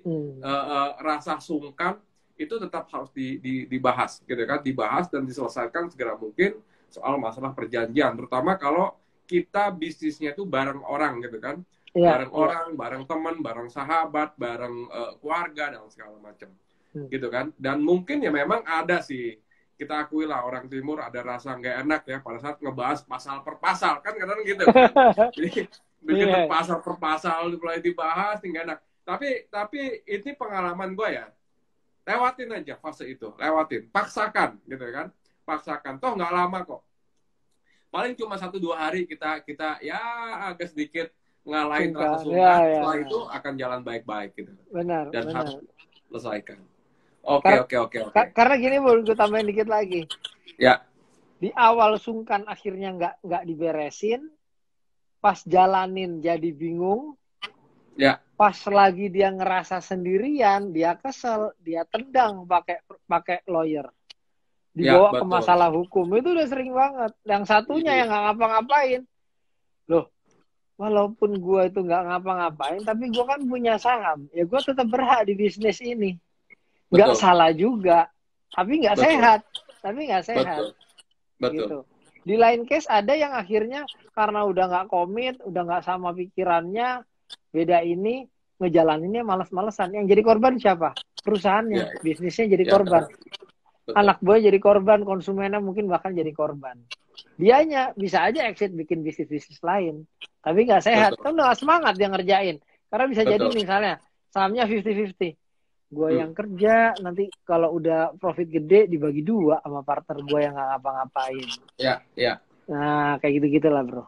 rasa sungkan itu tetap harus dibahas, gitu kan? Dibahas dan diselesaikan segera mungkin soal masalah perjanjian, terutama kalau kita bisnisnya itu bareng orang, gitu kan? Bareng orang, bareng teman, bareng sahabat, bareng keluarga dan segala macam, gitu kan? Dan mungkin ya memang ada sih, kita akui lah orang timur ada rasa nggak enak ya pada saat ngebahas pasal per pasal, kan kadang gitu kan? Jadi begitu pasal per pasal mulai dibahas nggak enak. Tapi ini pengalaman gue ya, lewatin aja fase itu, paksakan, gitu kan? Paksakan, toh nggak lama kok, paling cuma 1-2 hari kita ya agak sedikit ngalahin rasa sungkan, setelah itu akan jalan baik-baik gitu. Benar. Harus selesaikan. Oke. Karena gini, boleh gue tambahin dikit lagi. Ya. Di awal sungkan akhirnya nggak diberesin, pas jalanin jadi bingung. Ya. Pas lagi dia ngerasa sendirian, dia kesel, dia tendang pakai lawyer. Dibawa ke masalah hukum. Itu udah sering banget. Yang satunya yang nggak ngapa-ngapain. Loh, walaupun gue itu nggak ngapa-ngapain, tapi gue kan punya saham. Ya gue tetap berhak di bisnis ini. Nggak salah juga. Tapi nggak sehat. Betul. Gitu. Di lain case ada yang akhirnya karena udah nggak komit, udah nggak sama pikirannya, beda ini, ngejalaninnya malas-malesan. Yang jadi korban siapa? Perusahaannya. Bisnisnya jadi korban. Anak buah jadi korban, konsumennya mungkin bahkan jadi korban. Dianya bisa aja exit bikin bisnis lain, tapi nggak sehat. Kan udah semangat dia ngerjain. Karena bisa jadi misalnya sahamnya 50-50. Gue yang kerja, nanti kalau udah profit gede dibagi 2 sama partner gue yang nggak ngapa-ngapain. Ya. Nah, kayak gitu-gitulah bro.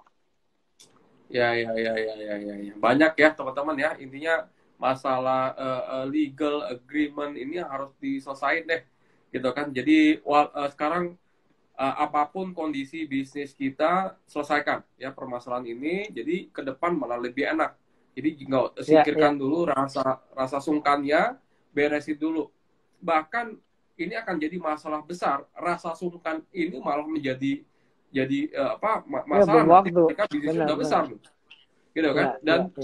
Ya. Banyak ya teman-teman ya. Intinya masalah legal agreement ini harus diselesaikan deh. Gitu kan. Jadi sekarang apapun kondisi bisnis kita, selesaikan ya permasalahan ini, jadi ke depan malah lebih enak. Jadi nggak singkirkan dulu rasa sungkannya, beresin dulu. Bahkan ini akan jadi masalah besar, rasa sungkan ini malah menjadi masalah ketika bisnis sudah besar, gitu kan?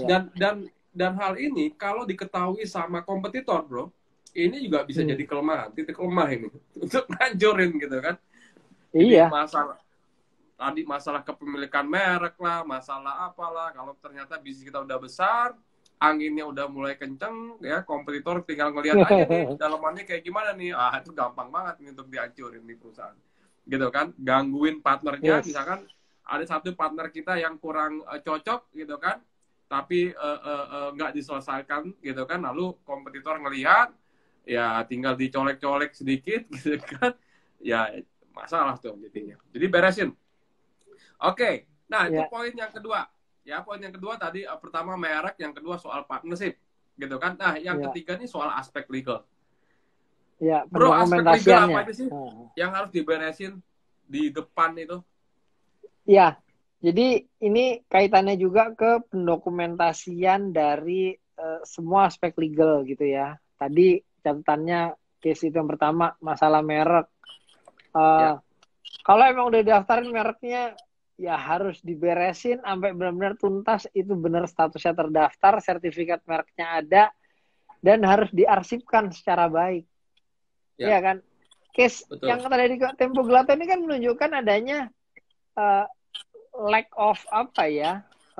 Dan hal ini kalau diketahui sama kompetitor, bro, ini juga bisa jadi kelemahan, titik lemah ini untuk ngancurin, gitu kan? Jadi masalah tadi masalah kepemilikan merek lah, masalah apalah. Kalau ternyata bisnis kita udah besar, anginnya udah mulai kenceng, ya kompetitor tinggal ngelihat aja nih dalamannya kayak gimana nih. Itu gampang banget nih untuk dihancurin di perusahaan. Gitu kan, gangguin partnernya, misalkan ada satu partner kita yang kurang cocok gitu kan, tapi nggak diselesaikan gitu kan, lalu kompetitor ngelihat, ya tinggal dicolek-colek sedikit gitu kan, ya masalah tuh jadinya. Jadi beresin. Oke, nah itu poin yang kedua. Ya, poin yang kedua tadi pertama merek, yang kedua soal partnership, gitu kan. Nah, yang ketiga nih soal aspek legal. Ya, Bro, aspek legal apa aja sih yang harus diberesin di depan itu? Ya, jadi ini kaitannya juga ke pendokumentasian dari semua aspek legal gitu ya. Tadi catatannya case itu yang pertama masalah merek. Kalau emang udah daftarin mereknya, ya harus diberesin sampai benar-benar tuntas, itu benar statusnya terdaftar, sertifikat mereknya ada, dan harus diarsipkan secara baik. Iya kan? Case yang tadi di Tempo Gelato ini kan menunjukkan adanya lack of apa ya?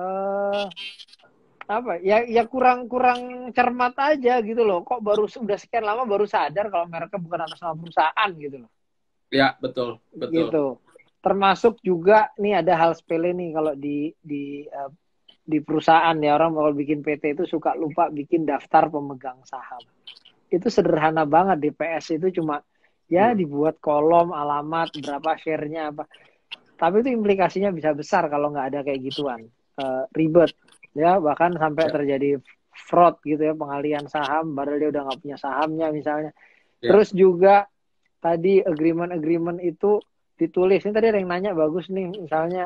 Ya kurang cermat aja gitu loh. Kok baru sudah sekian lama baru sadar kalau mereknya bukan atas nama perusahaan gitu loh. Ya, betul. Gitu. Termasuk juga nih ada hal sepele nih kalau di perusahaan ya, orang kalau bikin PT itu suka lupa bikin daftar pemegang saham. Itu sederhana banget, DPS itu cuma ya dibuat kolom, alamat, berapa share-nya apa. Tapi itu implikasinya bisa besar kalau nggak ada kayak gituan. Ribet ya, bahkan sampai terjadi fraud gitu ya, pengalian saham padahal dia udah nggak punya sahamnya misalnya. Terus juga tadi agreement itu ditulis. Ini tadi ada yang nanya, bagus nih, misalnya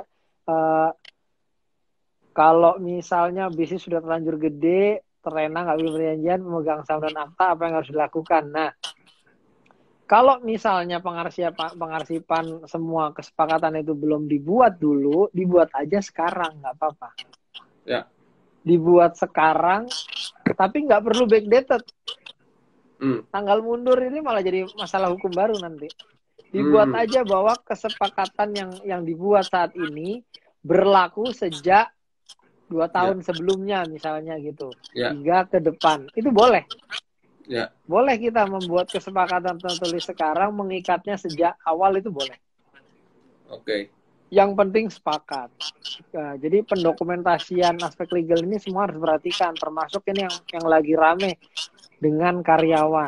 kalau misalnya bisnis sudah terlanjur gede, terlena, nggak bikin perjanjian, pemegang saham dan akta, apa yang harus dilakukan? Nah, kalau misalnya pengarsipan semua kesepakatan itu belum dibuat dulu, dibuat aja sekarang, nggak apa-apa. Ya. Dibuat sekarang, tapi nggak perlu backdated. Tanggal mundur ini malah jadi masalah hukum baru nanti. Dibuat aja bahwa kesepakatan yang dibuat saat ini berlaku sejak 2 tahun sebelumnya misalnya gitu, hingga ke depan. Itu boleh. Boleh kita membuat kesepakatan tertulis sekarang, mengikatnya sejak awal, itu boleh. Oke. Yang penting sepakat. Nah, jadi pendokumentasian aspek legal ini semua harus diperhatikan, termasuk ini yang lagi rame dengan karyawan.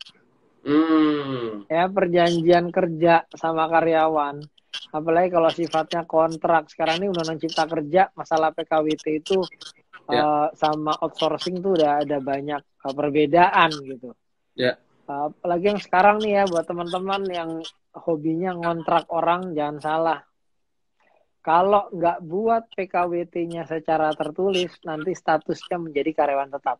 Ya, perjanjian kerja sama karyawan, apalagi kalau sifatnya kontrak. Sekarang ini Undang-Undang Cipta Kerja, masalah PKWT itu sama outsourcing tuh udah ada banyak perbedaan gitu. Apalagi yang sekarang nih ya, buat teman-teman yang hobinya ngontrak orang, jangan salah. Kalau nggak buat PKWT-nya secara tertulis, nanti statusnya menjadi karyawan tetap.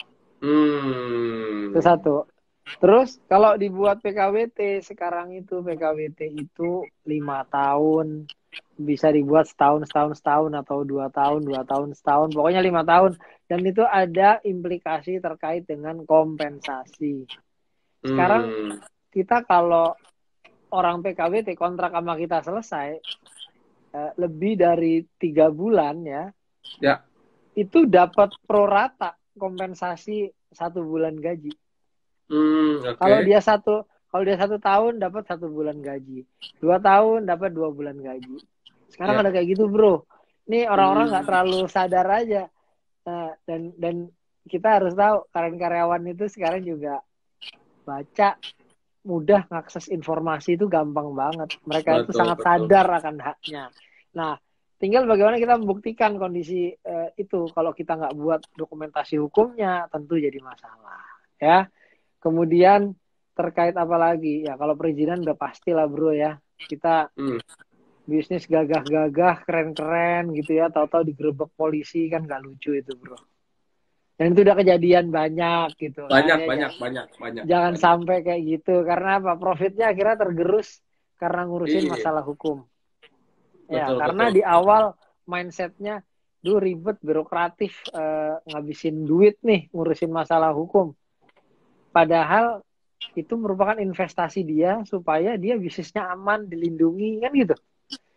Itu satu. Terus kalau dibuat PKWT sekarang itu, PKWT itu 5 tahun, bisa dibuat setahun atau 2 tahun setahun, pokoknya 5 tahun. Dan itu ada implikasi terkait dengan kompensasi. Sekarang kita kalau orang PKWT kontrak sama kita selesai, lebih dari 3 bulan ya, itu dapat pro rata kompensasi 1 bulan gaji. Kalau dia 1 tahun dapat 1 bulan gaji, 2 tahun dapat 2 bulan gaji. Sekarang ada kayak gitu, bro. Ini orang-orang nggak terlalu sadar aja. Dan kita harus tahu karyawan itu sekarang juga baca, mudah ngakses informasi itu gampang banget. Mereka itu sangat sadar akan haknya. Nah, tinggal bagaimana kita membuktikan kondisi itu. Kalau kita nggak buat dokumentasi hukumnya, tentu jadi masalah. Ya. Kemudian terkait apa lagi? Ya, kalau perizinan udah pasti lah, bro ya. Kita bisnis gagah-gagah, keren-keren gitu ya, tahu-tahu digerebek polisi, kan nggak lucu itu, bro. Dan itu udah kejadian banyak gitu. Banyak. Jangan sampai kayak gitu. Karena apa? Profitnya akhirnya tergerus karena ngurusin masalah hukum. Karena di awal mindsetnya, ribet, birokratif, ngabisin duit nih ngurusin masalah hukum. Padahal itu merupakan investasi dia supaya dia bisnisnya aman, dilindungi, kan gitu.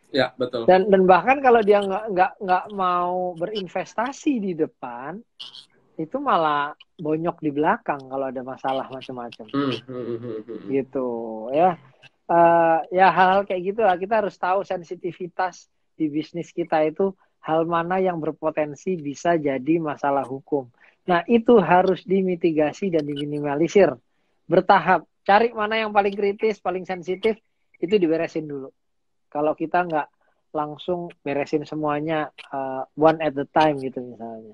Ya, betul. Dan bahkan kalau dia nggak mau berinvestasi di depan, itu malah bonyok di belakang kalau ada masalah macam-macam. Gitu ya. Ya hal-hal kayak gitu lah, kita harus tahu sensitivitas di bisnis kita itu hal mana yang berpotensi bisa jadi masalah hukum. Nah, itu harus dimitigasi dan diminimalisir bertahap. Cari mana yang paling kritis, paling sensitif, itu diberesin dulu. Kalau kita nggak langsung beresin semuanya one at the time gitu misalnya.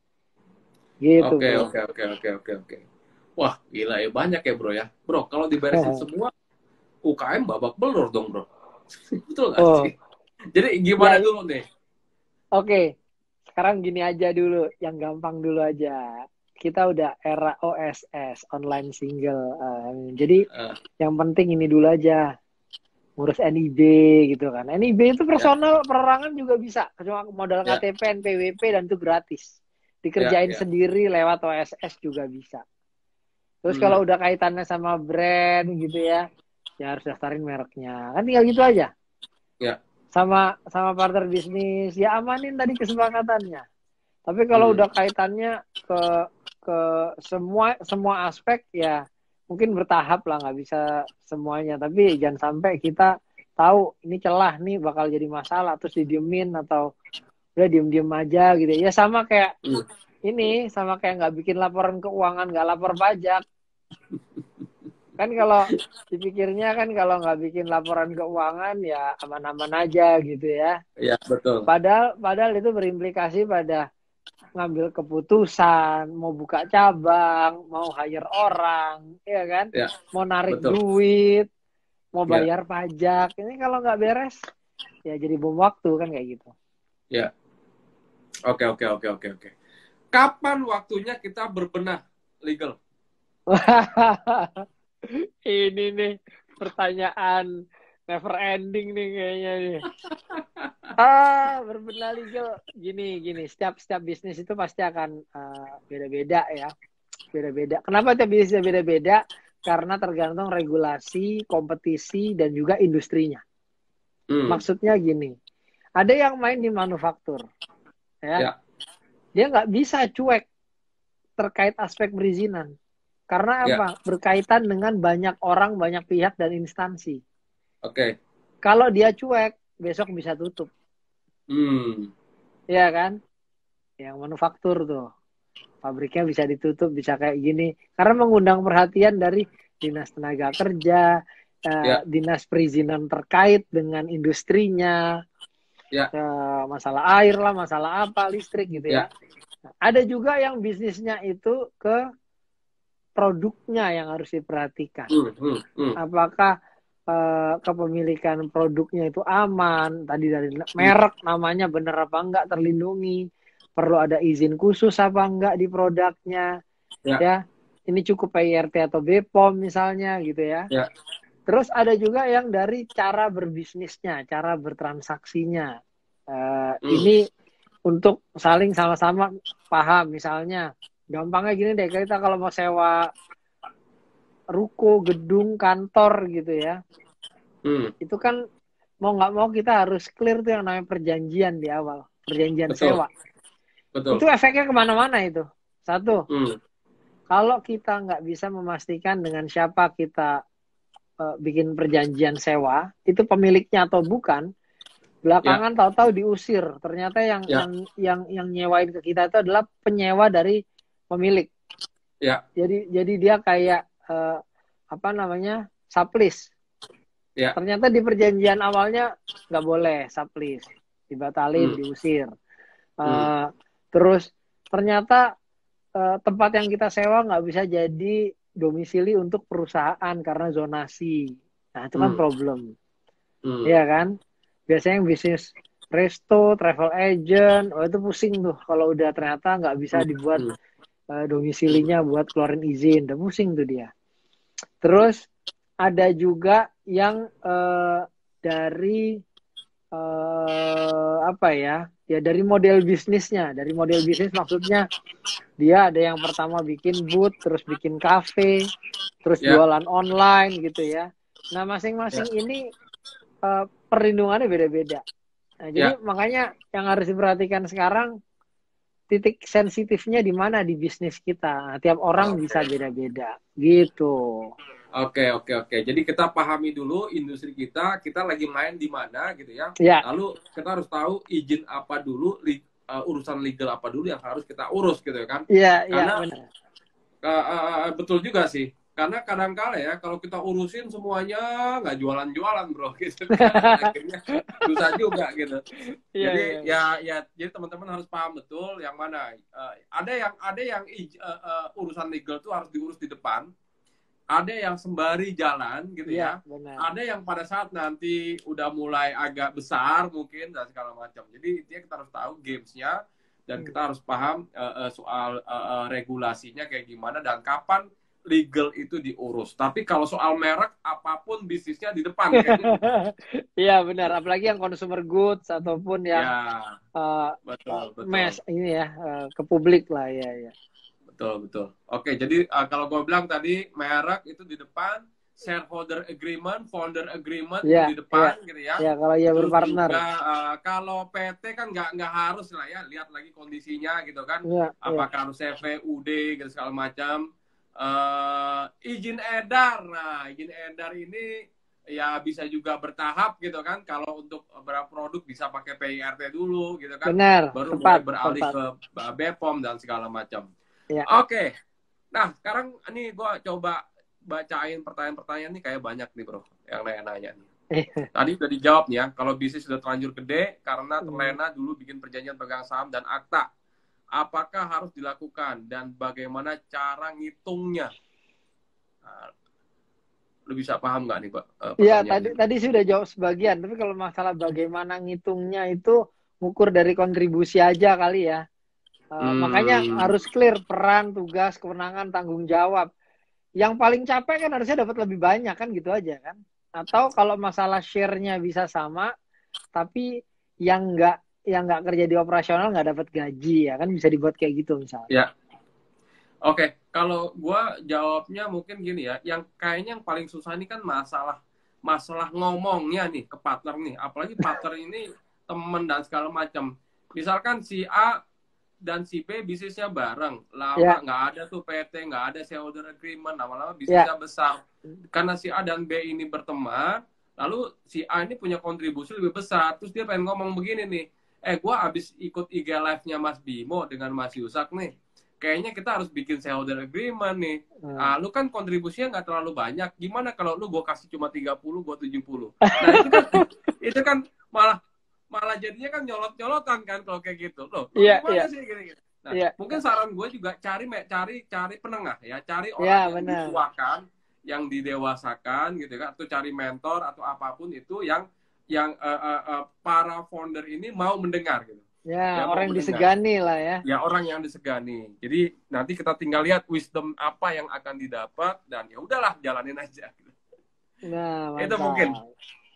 Gitu, bro. Oke. Wah, gila ya, banyak ya, bro ya. Bro, kalau diberesin semua, UKM babak belur dong, bro. Betul nggak sih? Jadi gimana Ya, dulu nih? Oke, sekarang gini aja dulu, yang gampang dulu aja. Kita udah era OSS, online single. Jadi yang penting ini dulu aja, ngurus NIB gitu kan. NIB itu personal perorangan juga bisa, cuma modal KTP, NPWP, dan itu gratis. Dikerjain sendiri lewat OSS juga bisa. Terus kalau udah kaitannya sama brand gitu ya harus daftarin mereknya. Kan tinggal gitu aja. Ya. Sama partner bisnis, ya amanin tadi kesepakatannya. Tapi kalau udah kaitannya ke semua aspek, ya mungkin bertahap lah, nggak bisa semuanya. Tapi jangan sampai kita tahu ini celah nih bakal jadi masalah terus didiemin atau udah diem aja gitu. Ya sama kayak sama kayak nggak bikin laporan keuangan, nggak lapor pajak. Kan kalau dipikirnya kan kalau nggak bikin laporan keuangan ya aman-aman aja gitu ya. Iya, betul. Padahal itu berimplikasi pada ngambil keputusan, mau buka cabang, mau hire orang, ya kan? Ya, mau narik betul. duit, mau bayar pajak. Ini kalau nggak beres, ya jadi bom waktu kan kayak gitu. Ya. Oke. Kapan waktunya kita berbenah legal? Ini nih pertanyaan never ending nih kayaknya nih. Berbenah legal gini. Setiap bisnis itu pasti akan beda-beda ya. Beda-beda. Kenapa tiap bisnisnya beda-beda? Karena tergantung regulasi, kompetisi, dan juga industrinya. Maksudnya gini, ada yang main di manufaktur, ya. Dia nggak bisa cuek terkait aspek perizinan. Karena apa? Berkaitan dengan banyak orang, banyak pihak, dan instansi. Oke. Kalau dia cuek, besok bisa tutup. Iya kan? Yang manufaktur tuh. Pabriknya bisa ditutup, bisa kayak gini. Karena mengundang perhatian dari Dinas Tenaga Kerja, Dinas Perizinan terkait dengan industrinya, masalah air lah, masalah apa, listrik gitu ya. Nah, ada juga yang bisnisnya itu ke produknya yang harus diperhatikan. Apakah kepemilikan produknya itu aman, tadi dari merek namanya benar apa enggak terlindungi, perlu ada izin khusus apa enggak di produknya, ya. Ini cukup PIRT atau BPOM misalnya gitu ya. Terus ada juga yang dari cara berbisnisnya, cara bertransaksinya. Ini untuk saling sama-sama paham. Misalnya, gampangnya gini deh, kita kalau mau sewa ruko, gedung, kantor gitu ya, itu kan mau nggak mau kita harus clear tuh yang namanya perjanjian di awal, perjanjian sewa. Itu efeknya kemana-mana itu. Satu, kalau kita nggak bisa memastikan dengan siapa kita bikin perjanjian sewa, itu pemiliknya atau bukan, belakangan tahu-tahu diusir. Ternyata yang nyewain ke kita itu adalah penyewa dari pemilik. Jadi dia kayak sublease. Ternyata di perjanjian awalnya nggak boleh sublease, dibatalin, diusir. Terus ternyata tempat yang kita sewa nggak bisa jadi domisili untuk perusahaan karena zonasi. Nah itu kan problem. Iya kan? Biasanya yang bisnis resto, travel agent, itu pusing tuh kalau udah ternyata nggak bisa dibuat domisilinya buat keluarin izin, udah pusing tuh dia. Terus ada juga yang dari dari model bisnisnya. Dari model bisnis maksudnya dia ada yang pertama bikin booth, terus bikin cafe, terus jualan online gitu ya. Nah masing-masing ini perlindungannya beda-beda. Nah, jadi Ya, makanya yang harus diperhatikan sekarang titik sensitifnya di mana di bisnis kita. Nah, tiap orang bisa oke. beda-beda gitu. Oke, oke, oke. Jadi kita pahami dulu industri kita lagi main di mana gitu ya. Ya, Lalu kita harus tahu izin apa dulu, urusan legal apa dulu yang harus kita urus gitu ya kan. iya, iya Karena benar. betul juga sih. Karena kadang-kala ya kalau kita urusin semuanya nggak jualan-jualan bro gitu kan. Akhirnya susah juga gitu. Iya, iya, Jadi iya. jadi teman-teman harus paham betul yang mana. Ada yang urusan legal tuh harus diurus di depan, ada yang sembari jalan gitu Iya, ya, benar. ada yang pada saat nanti udah mulai agak besar mungkin dan segala macam. Jadi intinya kita harus tahu gamesnya dan Hmm. kita harus paham soal regulasinya kayak gimana dan kapan legal itu diurus. Tapi kalau soal merek apapun bisnisnya di depan kayaknya gitu. Iya, benar. Apalagi yang consumer goods ataupun yang Ya, uh, betul, mass betul. ini ya, ke publik lah ya, ya. Betul, betul. Oke, jadi kalau gue bilang tadi merek itu di depan, shareholder agreement, founder agreement itu Iya, di iya. depan gitu ya. Ya, kalau ya Terus berpartner. juga kalau PT kan nggak harus lah ya, lihat lagi kondisinya gitu kan. Iya, iya. Apakah harus CV, UD gitu segala macam. Izin edar, nah izin edar ini ya bisa juga bertahap gitu kan. Kalau untuk beberapa produk bisa pakai PIRT dulu gitu kan, Benar, baru mulai tepat, beralih tepat. ke BPOM dan segala macam. Ya. Oke, nah sekarang nih gue coba bacain pertanyaan-pertanyaan nih kayak banyak nih bro yang nanya-nanya nih. Tadi udah dijawab nih ya, kalau bisnis sudah terlanjur gede karena terlena dulu bikin perjanjian pegang saham dan akta. Apakah harus dilakukan dan bagaimana cara ngitungnya? Nah, lu bisa paham nggak nih Pak Iya, pertanyaannya? tadi sudah jawab sebagian, tapi kalau masalah bagaimana ngitungnya itu ngukur dari kontribusi aja kali ya. Makanya Hmm, harus clear peran, tugas, kewenangan, tanggung jawab. Yang paling capek kan harusnya dapat lebih banyak kan gitu aja kan. Atau kalau masalah share-nya bisa sama, tapi yang nggak kerja di operasional nggak dapat gaji ya kan bisa dibuat kayak gitu misalnya. ya, oke. Kalau gue jawabnya mungkin gini ya, yang kayaknya yang paling susah ini kan masalah ngomongnya nih ke partner nih, apalagi partner ini temen dan segala macam. Misalkan si A dan si B bisnisnya bareng, lama Ya, nggak ada tuh PT, nggak ada shareholder agreement, lama-lama ya, bisnisnya besar. Karena si A dan B ini berteman, lalu si A ini punya kontribusi lebih besar, terus dia pengen ngomong begini nih, gue abis ikut IG live-nya Mas Bimo dengan Mas Yusak nih, kayaknya kita harus bikin shareholder agreement nih. Lu kan kontribusinya nggak terlalu banyak, gimana kalau lu gue kasih cuma 30, gue 70? Nah itu kan malah malah jadinya kan nyolot-nyolotan kan kalau kayak gitu. Loh, lu iya, iya, gimana sih gini-gini? Nah, iya, mungkin saran gue juga cari penengah ya, cari orang ya yang benar. dituakan, yang didewasakan gitu kan, atau cari mentor atau apapun itu yang para founder ini mau mendengar gitu. Ya Ya mau orang yang mendengar. disegani lah ya. Ya orang yang disegani. Jadi nanti kita tinggal lihat wisdom apa yang akan didapat dan ya udahlah jalanin aja. Nah Itu mungkin. mantap.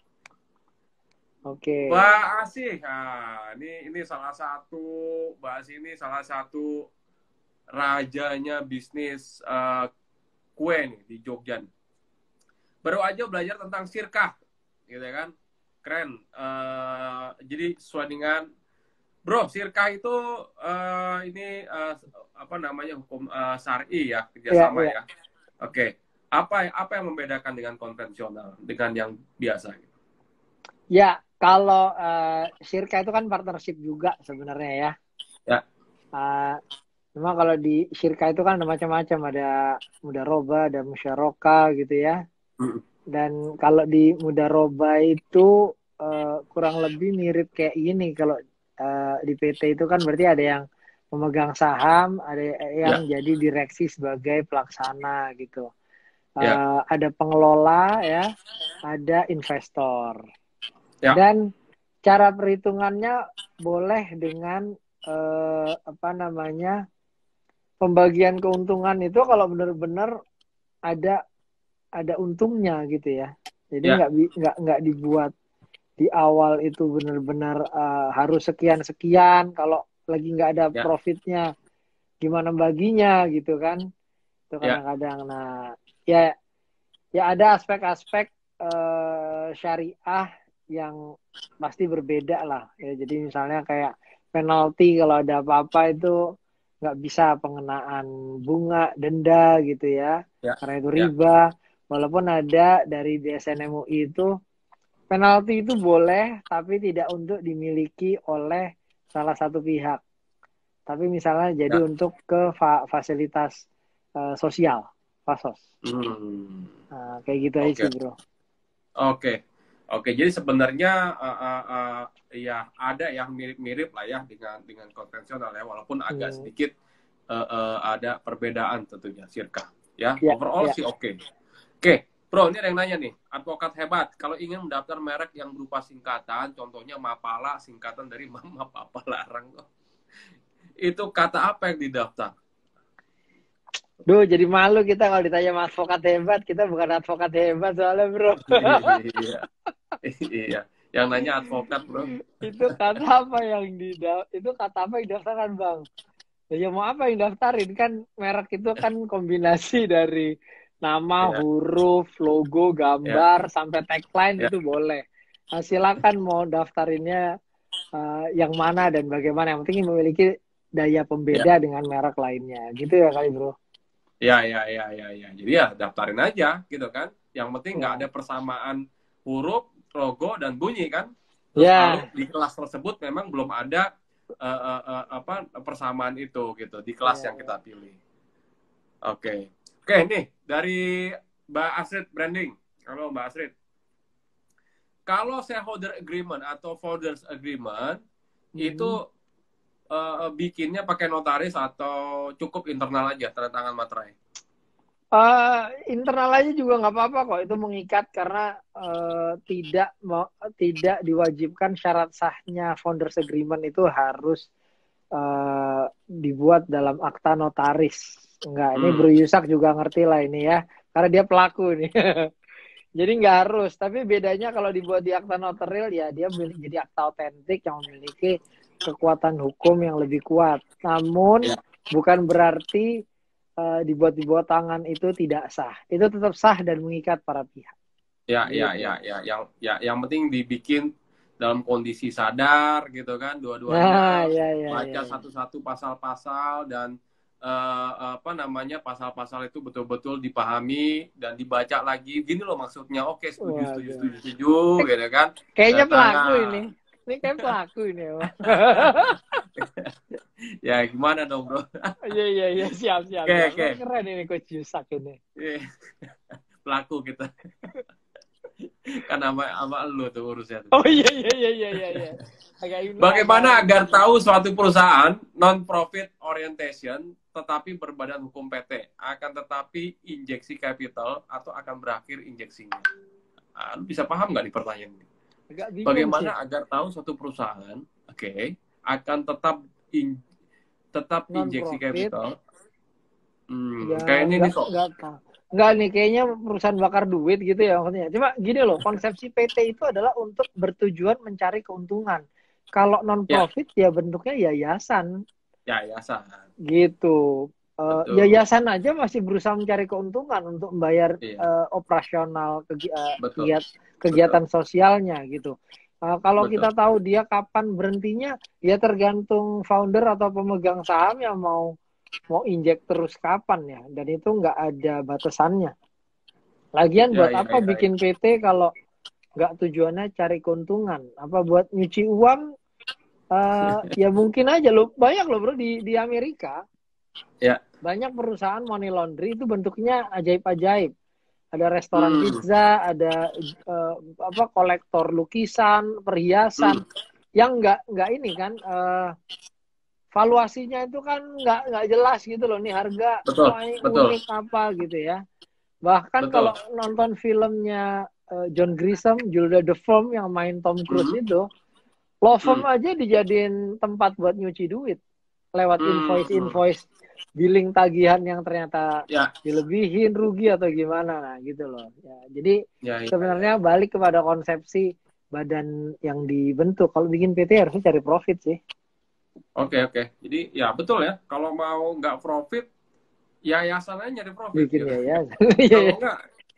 Oke. Mbak Asih, nah, ini salah satu Mbak Asih ini salah satu rajanya bisnis kue nih di Jogja. Baru aja belajar tentang sirkah, gitu kan? Keren. Jadi sesuai dengan Bro, sirkah itu ini apa namanya hukum syar'i ya, Iya, kerjasama iya. ya. Oke. Apa yang membedakan dengan konvensional, dengan yang biasa? Ya kalau Shirka itu kan partnership juga sebenarnya ya. Ya. Uh, Cuma kalau di Shirka itu kan ada macam-macam, ada mudaroba, ada musyaroka gitu ya. Dan kalau di mudaroba itu kurang lebih mirip kayak gini. Kalau di PT itu kan berarti ada yang memegang saham, ada yang Ya. jadi direksi sebagai pelaksana gitu. Ya. Ada pengelola ya, ada investor. Ya. Dan cara perhitungannya boleh dengan apa namanya pembagian keuntungan itu kalau benar-benar ada untungnya gitu ya. Jadi Ya. nggak dibuat di awal itu benar-benar harus sekian-sekian. Kalau lagi nggak ada Ya. profitnya, gimana baginya gitu kan? Itu Ya. kadang-kadang. Nah, ya ada aspek-aspek syariah yang pasti berbeda lah. Ya, jadi misalnya kayak penalti kalau ada apa-apa itu nggak bisa pengenaan bunga, denda gitu ya. Ya, Karena itu ya, riba. Walaupun ada dari DSN MUI itu penalti itu boleh, tapi tidak untuk dimiliki oleh salah satu pihak. Tapi misalnya jadi ya. untuk ke fasilitas sosial, fasos. Hmm. Nah, kayak gitu aja Oke, sih bro. oke, oke. Jadi sebenarnya ya ada yang mirip-mirip lah ya dengan konvensional ya, walaupun agak sedikit ada perbedaan tentunya, Sirka. Ya, Ya, overall ya. sih oke. Oke, bro, ini ada yang nanya nih, advokat hebat. Kalau ingin mendaftar merek yang berupa singkatan, contohnya Mapala, singkatan dari Mama Papa Larang, itu kata apa yang didaftar? Duh, jadi malu kita kalau ditanya sama advokat hebat. Kita bukan advokat hebat soalnya, bro. Iya, iya. Yang nanya advokat, bro. Itu kata apa yang didaftarkan, Bang? Ya mau apa yang daftarin? Kan merek itu kan kombinasi dari nama, Iya, huruf, logo, iya, gambar, sampai tagline iya, itu boleh. Nah, silakan mau daftarinnya yang mana dan bagaimana. Yang penting memiliki daya iya. pembeda dengan merek lainnya. Gitu ya kali, bro. Ya, ya, ya, ya, ya. Jadi ya daftarin aja gitu kan. Yang penting nggak ada Ya. persamaan huruf, logo, dan bunyi kan. Terus lalu Ya. di kelas tersebut memang belum ada apa persamaan itu gitu di kelas Ya, yang ya. kita pilih. Oke. Oke, nih dari Mbak Astrid Branding. Halo Mbak Astrid. Kalau shareholder agreement atau founders agreement itu bikinnya pakai notaris atau cukup internal aja tanda tangan materai? Internal aja juga nggak apa-apa kok, itu mengikat karena tidak diwajibkan syarat sahnya founders agreement itu harus dibuat dalam akta notaris. Enggak, ini Bro Yusak juga ngerti lah ini ya, karena dia pelaku nih. Jadi nggak harus, tapi bedanya kalau dibuat di akta notaril ya dia jadi akta otentik yang memiliki kekuatan hukum yang lebih kuat. Namun Ya. bukan berarti dibuat di bawah tangan itu tidak sah. Itu tetap sah dan mengikat para pihak. Ya, ya, Gitu. ya, ya, yang penting dibikin dalam kondisi sadar gitu kan, Nah, dua-duanya ya. baca satu-satu pasal-pasal dan apa namanya pasal-pasal itu betul-betul dipahami dan dibaca lagi. Gini loh maksudnya, oke setuju, setuju, Waduh. setuju, setuju, gitu kan. Kayaknya pelaku ini. Tangan. Ini kayak pelaku ini ya. Ya gimana dong bro? Iya. Siap. Oke. Keren ini Coach Yusak ini. Pelaku kita. Kan sama lu tuh urusnya tuh. Oh iya. Bagaimana agar tahu suatu perusahaan non-profit orientation tetapi berbadan hukum PT akan tetapi injeksi capital atau akan berakhir injeksinya? Lu bisa paham nggak di pertanyaan ini? Agak bingung Bagaimana sih. agar tahu suatu perusahaan, akan tetap injeksi capital? Ya, Kayak ini nih kok. Enggak nih, kayaknya perusahaan bakar duit gitu ya maksudnya. Cuma gini loh, konsepsi PT itu adalah untuk bertujuan mencari keuntungan. Kalau non-profit ya bentuknya yayasan. Yayasan. Gitu. Betul. Yayasan aja masih berusaha mencari keuntungan untuk membayar operasional kegiatan sosialnya gitu. Kalau kita tahu dia kapan berhentinya, ya tergantung founder atau pemegang saham yang mau injek terus kapan ya, dan itu nggak ada batasannya. Lagian buat apa bikin PT kalau nggak tujuannya cari keuntungan? Apa buat nyuci uang? Ya mungkin aja lo, banyak lo bro di Amerika. Ya. Banyak perusahaan money laundry itu bentuknya ajaib-ajaib. Ada restoran pizza, ada kolektor lukisan, perhiasan, yang nggak ini kan. Valuasinya itu kan nggak jelas gitu loh, nih harga unik apa gitu ya. Bahkan kalau nonton filmnya John Grisham, Julia DeForm yang main Tom Cruise itu, law firm aja dijadiin tempat buat nyuci duit lewat invoice billing tagihan yang ternyata dilebihin, rugi atau gimana, nah gitu loh ya. Jadi sebenarnya balik kepada konsepsi badan yang dibentuk. Kalau bikin PT harusnya cari profit sih. Oke. Jadi ya betul ya. Kalau mau nggak profit, yayasan aja nyari profit. Bikin gitu. yayasan.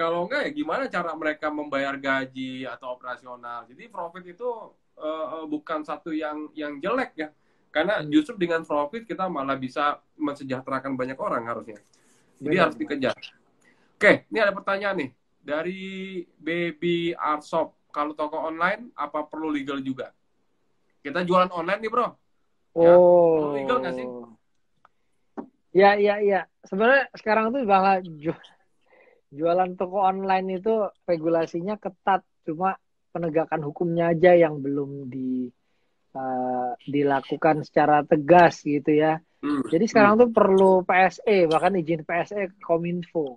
Kalau enggak ya gimana cara mereka membayar gaji atau operasional. Jadi profit itu bukan satu yang jelek ya. Karena justru dengan profit kita malah bisa mensejahterakan banyak orang harusnya. Jadi harus dikejar. Oke, ini ada pertanyaan nih dari Baby Art Shop. Kalau toko online apa perlu legal juga? Kita jualan online nih bro. Ya, perlu legal nggak sih? Ya. Sebenarnya sekarang tuh malah jualan toko online itu regulasinya ketat, cuma penegakan hukumnya aja yang belum dilakukan secara tegas gitu ya. Jadi sekarang tuh perlu PSE, bahkan izin PSE Kominfo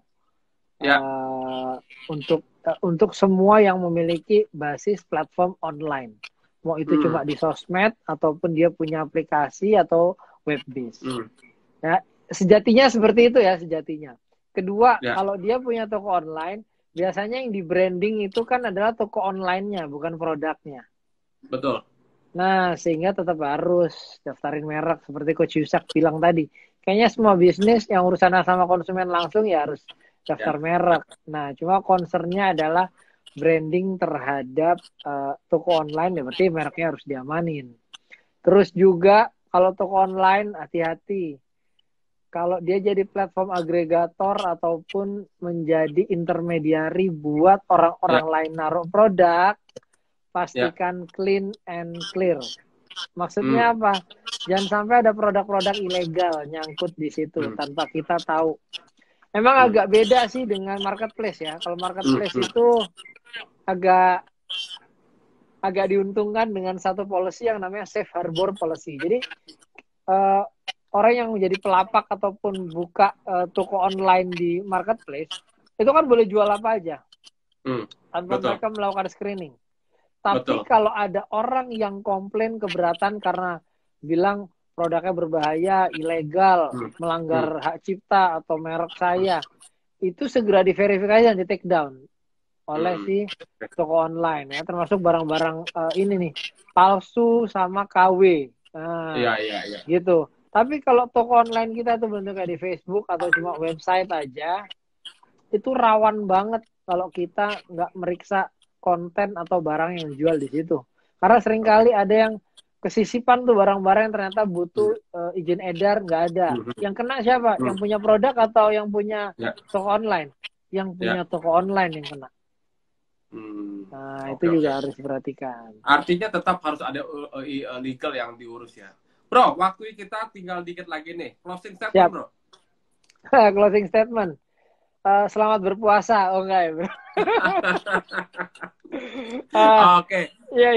untuk semua yang memiliki basis platform online. Mau itu cuma di sosmed ataupun dia punya aplikasi atau web base. Ya, sejatinya seperti itu ya sejatinya. Kedua, kalau dia punya toko online, biasanya yang di branding itu kan adalah toko online-nya, bukan produknya. Betul. Nah, sehingga tetap harus daftarin merek seperti Coach Yusak bilang tadi. Kayaknya semua bisnis yang urusan sama konsumen langsung ya harus daftar merek. Nah, cuma concern-nya adalah branding terhadap toko online, ya berarti mereknya harus diamanin. Terus juga kalau toko online, hati-hati. Kalau dia jadi platform agregator ataupun menjadi intermediari buat orang-orang lain naruh produk, pastikan clean and clear. Maksudnya apa? Jangan sampai ada produk-produk ilegal nyangkut di situ tanpa kita tahu. Emang agak beda sih dengan marketplace ya. Kalau marketplace itu agak diuntungkan dengan satu policy yang namanya safe harbor policy. Jadi orang yang menjadi pelapak ataupun buka toko online di marketplace itu kan boleh jual apa aja tanpa mereka melakukan screening. Tapi kalau ada orang yang komplain keberatan karena bilang produknya berbahaya, ilegal, melanggar hak cipta atau merek saya, itu segera diverifikasi dan di take down oleh si toko online ya, termasuk barang-barang ini nih palsu sama KW. Nah, gitu. Tapi kalau toko online kita tuh bentuknya di Facebook atau cuma website aja, itu rawan banget kalau kita nggak meriksa konten atau barang yang dijual di situ. Karena seringkali ada yang kesisipan tuh barang-barang yang ternyata butuh izin edar, nggak ada. Yang kena siapa? Yang punya produk atau yang punya toko online? Yang punya toko online yang kena. Nah, itu juga harus diperhatikan. Artinya tetap harus ada legal yang diurus ya. Bro, waktu kita tinggal dikit lagi nih. Closing statement, bro. Closing statement. Selamat berpuasa. Oh, enggak ya, bro. Oke. Iya.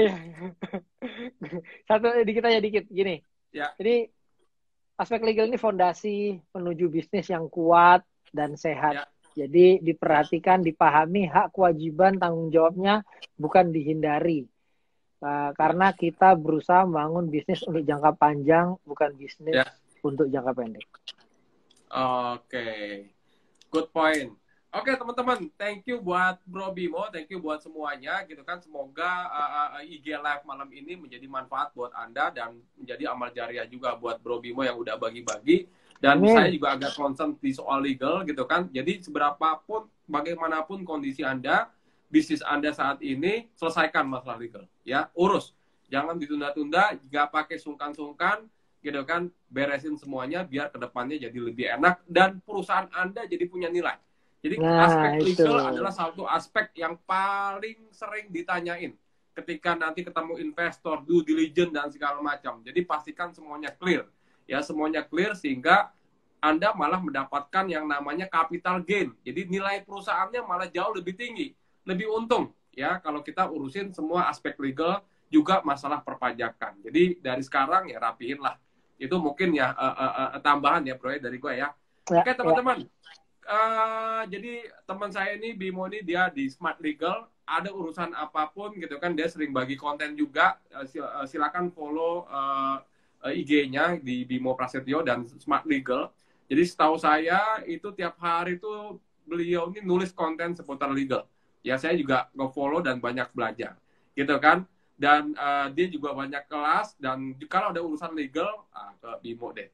Satu dikit aja dikit. Gini. Ya. Jadi, aspek legal ini fondasi menuju bisnis yang kuat dan sehat. Ya. Jadi, diperhatikan, dipahami hak kewajiban tanggung jawabnya, bukan dihindari. Karena kita berusaha membangun bisnis untuk jangka panjang, bukan bisnis untuk jangka pendek. Oke. Good point. Oke, teman-teman, thank you buat Bro Bimo, thank you buat semuanya gitu kan. Semoga IG Live malam ini menjadi manfaat buat Anda dan menjadi amal jariah juga buat Bro Bimo yang udah bagi-bagi. Dan saya juga agak concern di soal legal gitu kan. Jadi seberapapun, bagaimanapun kondisi Anda, bisnis Anda saat ini, selesaikan masalah legal. Ya, urus. Jangan ditunda-tunda, nggak pakai sungkan-sungkan, gitu kan. Beresin semuanya biar kedepannya jadi lebih enak dan perusahaan Anda jadi punya nilai. Jadi aspek legal adalah satu aspek yang paling sering ditanyain ketika nanti ketemu investor, due diligence dan segala macam. Jadi pastikan semuanya clear. Ya, semuanya clear sehingga Anda malah mendapatkan yang namanya capital gain. Jadi nilai perusahaannya malah jauh lebih tinggi, lebih untung ya kalau kita urusin semua aspek legal, juga masalah perpajakan. Jadi dari sekarang ya rapiin lah. Itu mungkin ya tambahan ya bro dari gue ya. Oke teman-teman. Jadi teman saya ini Bimo ini dia di Smart Legal, ada urusan apapun gitu kan, dia sering bagi konten juga. Silakan follow IG-nya di Bimo Prasetyo dan Smart Legal. Jadi setahu saya itu tiap hari itu beliau ini nulis konten seputar legal. Ya saya juga nge-follow dan banyak belajar, gitu kan. Dan dia juga banyak kelas dan kalau ada urusan legal ke Bimo deh.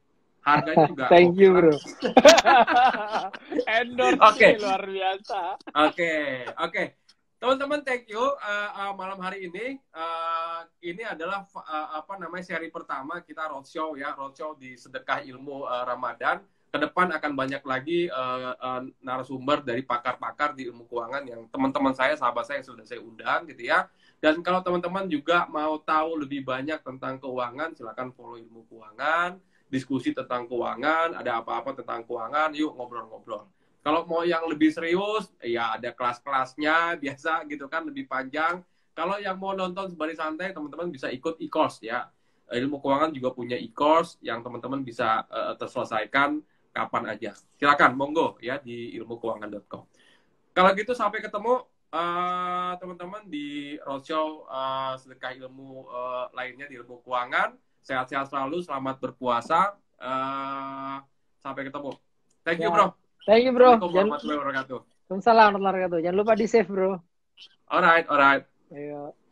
Harganya juga Thank you, oke bro. lah. Endorse Oke. nih, luar biasa. Oke. Teman-teman, thank you. Malam hari ini adalah seri pertama kita roadshow ya, roadshow di Sedekah Ilmu Ramadan. Ke depan akan banyak lagi narasumber dari pakar-pakar di ilmu keuangan yang teman-teman saya, sahabat saya yang sudah saya undang gitu ya. Dan kalau teman-teman juga mau tahu lebih banyak tentang keuangan, silakan follow Ilmu Keuangan, diskusi tentang keuangan, ada apa-apa tentang keuangan, yuk ngobrol-ngobrol. Kalau mau yang lebih serius, ya ada kelas-kelasnya biasa gitu kan, lebih panjang. Kalau yang mau nonton sembari santai, teman-teman bisa ikut e-course ya. Ilmu Keuangan juga punya e-course yang teman-teman bisa terselesaikan kapan aja. Silakan, monggo ya di ilmukeuangan.com. Kalau gitu sampai ketemu teman-teman di roadshow Sedekah Ilmu lainnya di Ilmu Keuangan. Sehat-sehat selalu, selamat berpuasa. Sampai ketemu. Thank you, bro. Thank you, bro. Assalamualaikum warahmatullahi wabarakatuh. Waalaikumsalam warahmatullahi wabarakatuh. Jangan lupa di save, bro. Alright. Ayo.